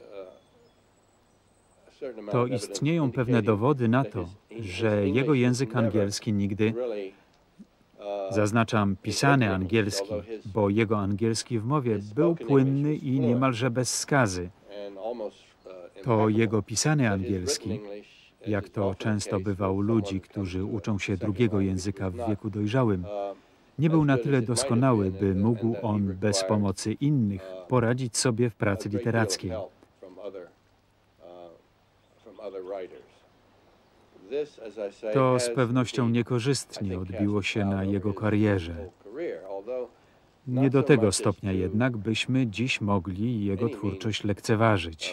J: To istnieją pewne dowody na to, że jego język angielski nigdy, zaznaczam pisany angielski, bo jego angielski w mowie był płynny i niemalże bez skazy. To jego pisany angielski, jak to często bywa u ludzi, którzy uczą się drugiego języka w wieku dojrzałym, nie był na tyle doskonały, by mógł on bez pomocy innych poradzić sobie w pracy literackiej. To z pewnością niekorzystnie odbiło się na jego karierze. Nie do tego stopnia jednak, byśmy dziś mogli jego twórczość lekceważyć.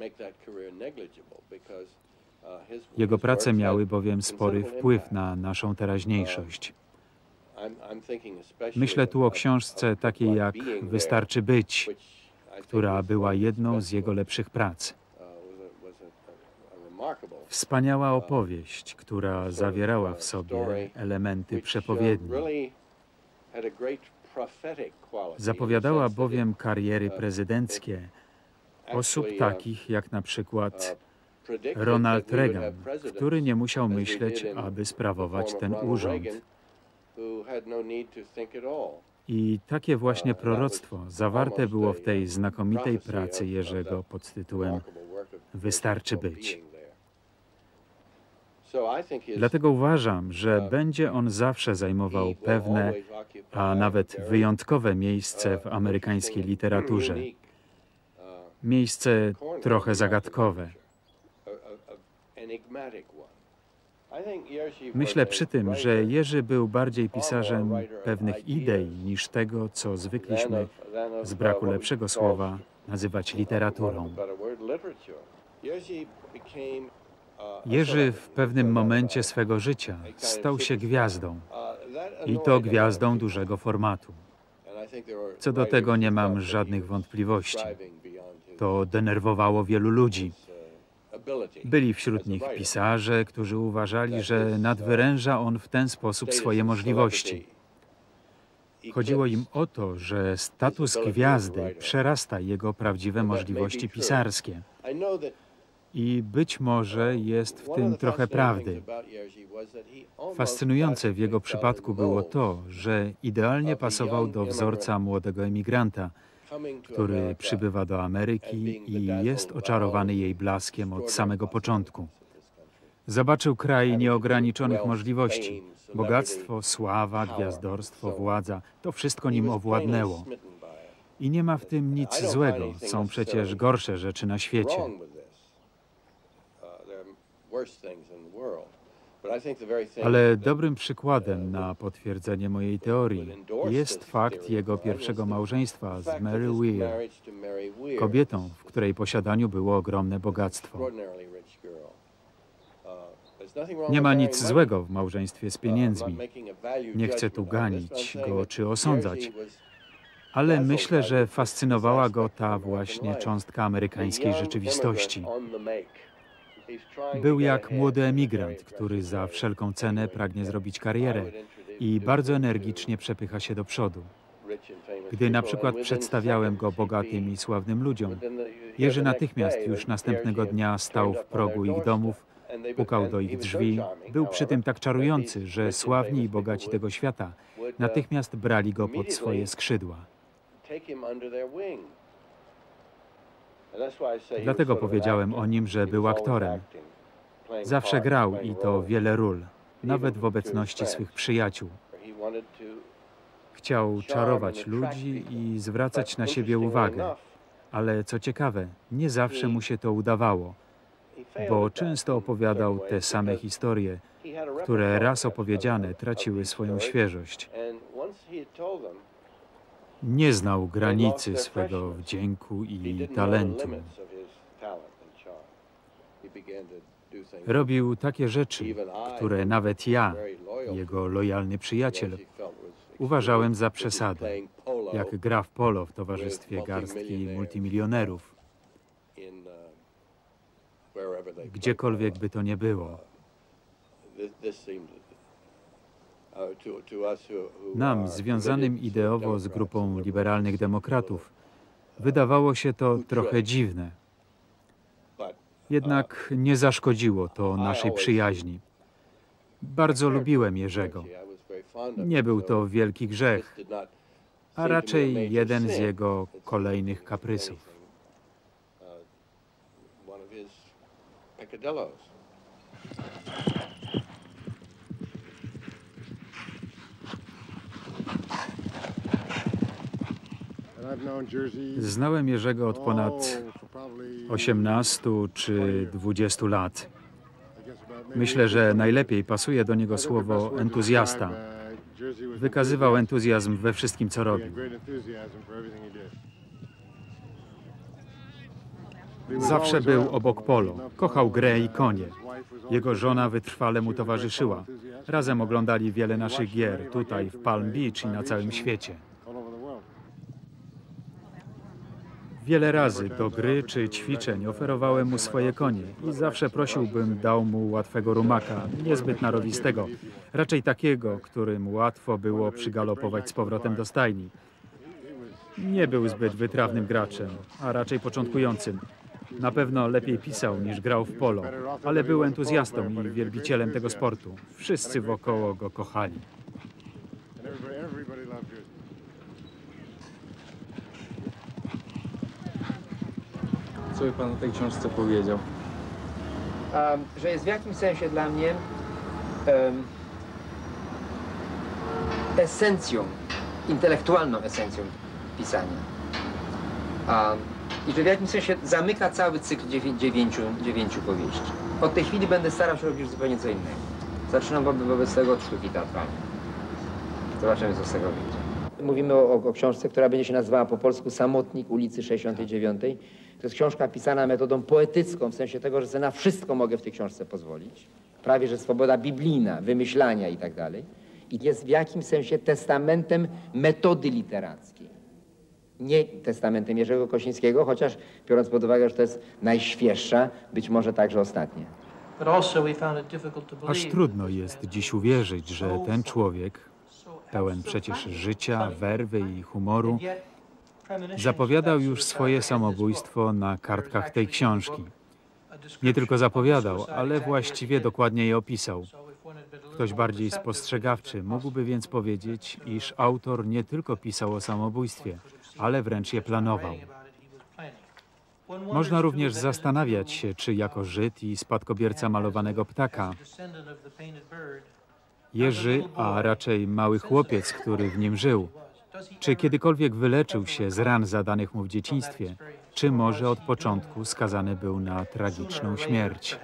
J: Jego prace miały bowiem spory wpływ na naszą teraźniejszość. Myślę tu o książce takiej jak Wystarczy być, która była jedną z jego lepszych prac. Wspaniała opowieść, która zawierała w sobie elementy przepowiedni. Zapowiadała bowiem kariery prezydenckie osób takich jak na przykład Ronald Reagan, który nie musiał myśleć, aby sprawować ten urząd. I takie właśnie proroctwo zawarte było w tej znakomitej pracy Jerzego pod tytułem Wystarczy być. Dlatego uważam, że będzie on zawsze zajmował pewne, a nawet wyjątkowe miejsce w amerykańskiej literaturze. Miejsce trochę zagadkowe. Myślę przy tym, że Jerzy był bardziej pisarzem pewnych idei niż tego, co zwykliśmy, z braku lepszego słowa, nazywać literaturą. Jerzy w pewnym momencie swego życia stał się gwiazdą. I to gwiazdą dużego formatu. Co do tego nie mam żadnych wątpliwości. To denerwowało wielu ludzi. Byli wśród nich pisarze, którzy uważali, że nadwyręża on w ten sposób swoje możliwości. Chodziło im o to, że status gwiazdy przerasta jego prawdziwe możliwości pisarskie. I być może jest w tym trochę prawdy. Fascynujące w jego przypadku było to, że idealnie pasował do wzorca młodego emigranta, który przybywa do Ameryki i jest oczarowany jej blaskiem od samego początku. Zobaczył kraj nieograniczonych możliwości. Bogactwo, sława, gwiazdorstwo, władza, to wszystko nim owładnęło. I nie ma w tym nic złego, są przecież gorsze rzeczy na świecie. Ale dobrym przykładem na potwierdzenie mojej teorii jest fakt jego pierwszego małżeństwa z Mary Weir, kobietą, w której posiadaniu było ogromne bogactwo. Nie ma nic złego w małżeństwie z pieniędzmi. Nie chcę tu ganić go czy osądzać, ale myślę, że fascynowała go ta właśnie cząstka amerykańskiej rzeczywistości. Był jak młody emigrant, który za wszelką cenę pragnie zrobić karierę i bardzo energicznie przepycha się do przodu. Gdy na przykład przedstawiałem go bogatym i sławnym ludziom, Jerzy natychmiast już następnego dnia stał w progu ich domów, pukał do ich drzwi, był przy tym tak czarujący, że sławni i bogaci tego świata natychmiast brali go pod swoje skrzydła. Dlatego powiedziałem o nim, że był aktorem. Zawsze grał i to wiele ról, nawet w obecności swych przyjaciół. Chciał czarować ludzi i zwracać na siebie uwagę, ale co ciekawe, nie zawsze mu się to udawało, bo często opowiadał te same historie, które raz opowiedziane traciły swoją świeżość. Nie znał granicy swego wdzięku i talentu. Robił takie rzeczy, które nawet ja, jego lojalny przyjaciel, uważałem za przesadę, jak gra w polo w towarzystwie garstki multimilionerów. Gdziekolwiek by to nie było. Nam, związanym ideowo z grupą liberalnych demokratów, wydawało się to trochę dziwne. Jednak nie zaszkodziło to naszej przyjaźni. Bardzo lubiłem Jerzego. Nie był to wielki grzech, a raczej jeden z jego kolejnych kaprysów. Znałem Jerzego od ponad osiemnastu czy dwudziestu lat. Myślę, że najlepiej pasuje do niego słowo entuzjasta. Wykazywał entuzjazm we wszystkim, co robił. Zawsze był obok polo, kochał grę i konie. Jego żona wytrwale mu towarzyszyła. Razem oglądali wiele naszych gier, tutaj w Palm Beach i na całym świecie. Wiele razy do gry czy ćwiczeń oferowałem mu swoje konie i zawsze prosił, bym dał mu łatwego rumaka, niezbyt narowistego, raczej takiego, którym łatwo było przygalopować z powrotem do stajni. Nie był zbyt wytrawnym graczem, a raczej początkującym. Na pewno lepiej pisał niż grał w polo, ale był entuzjastą i wielbicielem tego sportu. Wszyscy wokoło go kochali.
D: Co by pan o tej książce powiedział?
B: Um, że jest w jakimś sensie dla mnie um, esencją, intelektualną esencją pisania. Um, I że w jakimś sensie zamyka cały cykl dziewię dziewięciu, dziewięciu powieści. Od tej chwili będę starał się robić zupełnie co innego. Zaczynam wobec, wobec tego od sztuki teatralnej. Zobaczymy, co z tego wyjdzie. Mówimy o, o książce, która będzie się nazywała po polsku Samotnik ulicy sześćdziesiątej dziewiątej. To jest książka pisana metodą poetycką, w sensie tego, że sobie na wszystko mogę w tej książce pozwolić. Prawie, że swoboda biblijna, wymyślania i tak dalej. I jest w jakimś sensie testamentem metody literackiej. Nie testamentem Jerzego Kosińskiego, chociaż biorąc pod uwagę, że to jest najświeższa, być może także ostatnia.
J: Aż trudno jest dziś uwierzyć, że ten człowiek, pełen przecież życia, werwy i humoru, zapowiadał już swoje samobójstwo na kartkach tej książki. Nie tylko zapowiadał, ale właściwie dokładnie je opisał. Ktoś bardziej spostrzegawczy mógłby więc powiedzieć, iż autor nie tylko pisał o samobójstwie, ale wręcz je planował. Można również zastanawiać się, czy jako Żyd i spadkobierca malowanego ptaka, Jerzy, a raczej mały chłopiec, który w nim żył, czy kiedykolwiek wyleczył się z ran zadanych mu w dzieciństwie, czy może od początku skazany był na tragiczną śmierć.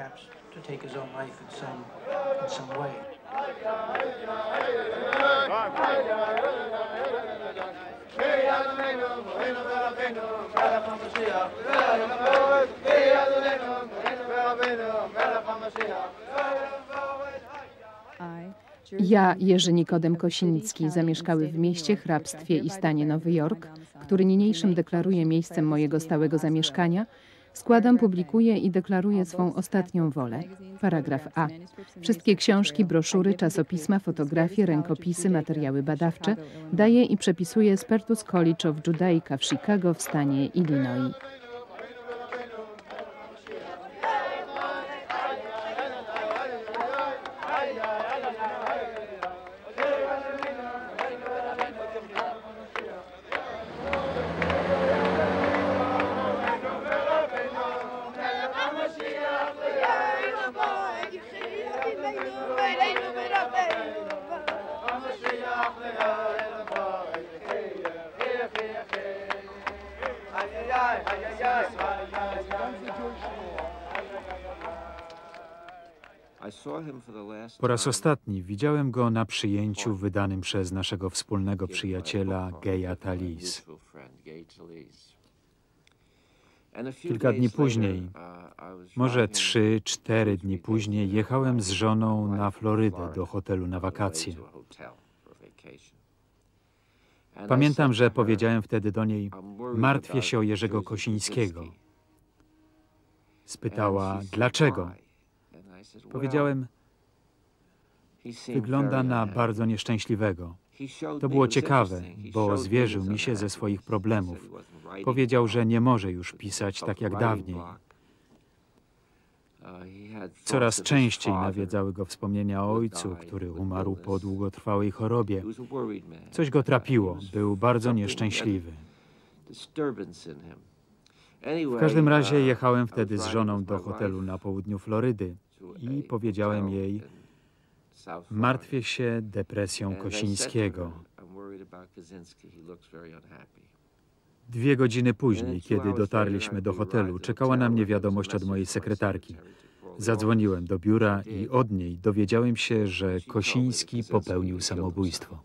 K: Ja, Jerzy Nikodem Kosiński, zamieszkały w mieście, hrabstwie i stanie Nowy Jork, który niniejszym deklaruje miejscem mojego stałego zamieszkania, składam, publikuję i deklaruję swą ostatnią wolę. Paragraf A. Wszystkie książki, broszury, czasopisma, fotografie, rękopisy, materiały badawcze daję i przepisuję Spertus College of Judaica w Chicago w stanie Illinois.
J: Po raz ostatni widziałem go na przyjęciu wydanym przez naszego wspólnego przyjaciela Geja Talese. Kilka dni później, może trzy, cztery dni później, jechałem z żoną na Florydę do hotelu na wakacje. Pamiętam, że powiedziałem wtedy do niej: martwię się o Jerzego Kosińskiego. Spytała, dlaczego? Powiedziałem, wygląda na bardzo nieszczęśliwego. To było ciekawe, bo zwierzył mi się ze swoich problemów. Powiedział, że nie może już pisać tak jak dawniej. Coraz częściej nawiedzały go wspomnienia o ojcu, który umarł po długotrwałej chorobie. Coś go trapiło, był bardzo nieszczęśliwy. W każdym razie jechałem wtedy z żoną do hotelu na południu Florydy i powiedziałem jej, martwię się depresją Kosińskiego. Dwie godziny później, kiedy dotarliśmy do hotelu, czekała na mnie wiadomość od mojej sekretarki. Zadzwoniłem do biura i od niej dowiedziałem się, że Kosiński popełnił samobójstwo.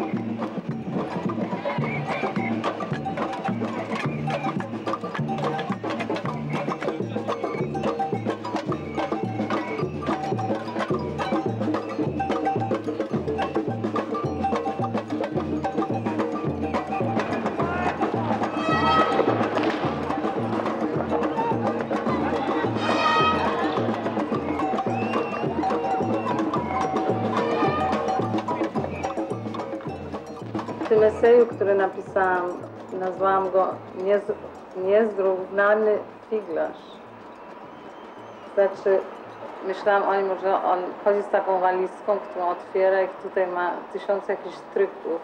F: W tym eseju, który napisałam, nazwałam go Niez, Niezrównany figlarz. Znaczy, myślałam o nim, że on chodzi z taką walizką, którą otwiera i tutaj ma tysiące jakichś tryków,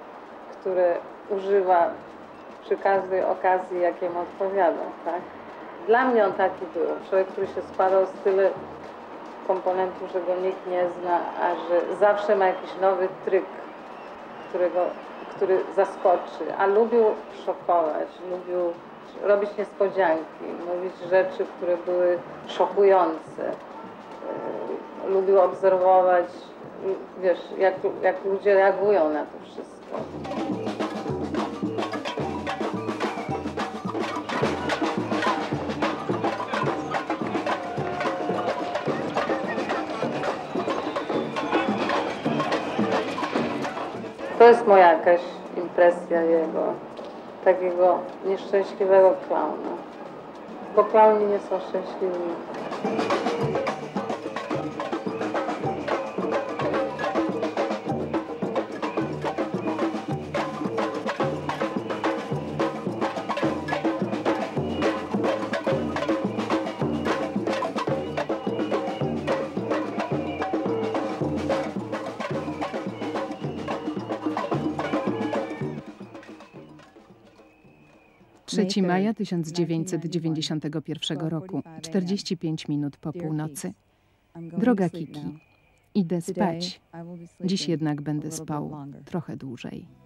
F: które używa przy każdej okazji, jakiej mu odpowiada, tak? Dla mnie on taki był. Człowiek, który się spadał z tyle komponentów, że go nikt nie zna, a że zawsze ma jakiś nowy tryk, którego, który zaskoczy. A lubił szokować, lubił robić niespodzianki, mówić rzeczy, które były szokujące. Lubił obserwować, wiesz, jak, jak ludzie reagują na to wszystko. To jest moja jakaś impresja jego, takiego nieszczęśliwego klauna. Bo klauni nie są szczęśliwi.
K: trzeciego maja tysiąc dziewięćset dziewięćdziesiątego pierwszego roku, czterdzieści pięć minut po północy. Droga Kiki, idę spać. Dziś jednak będę spał trochę dłużej.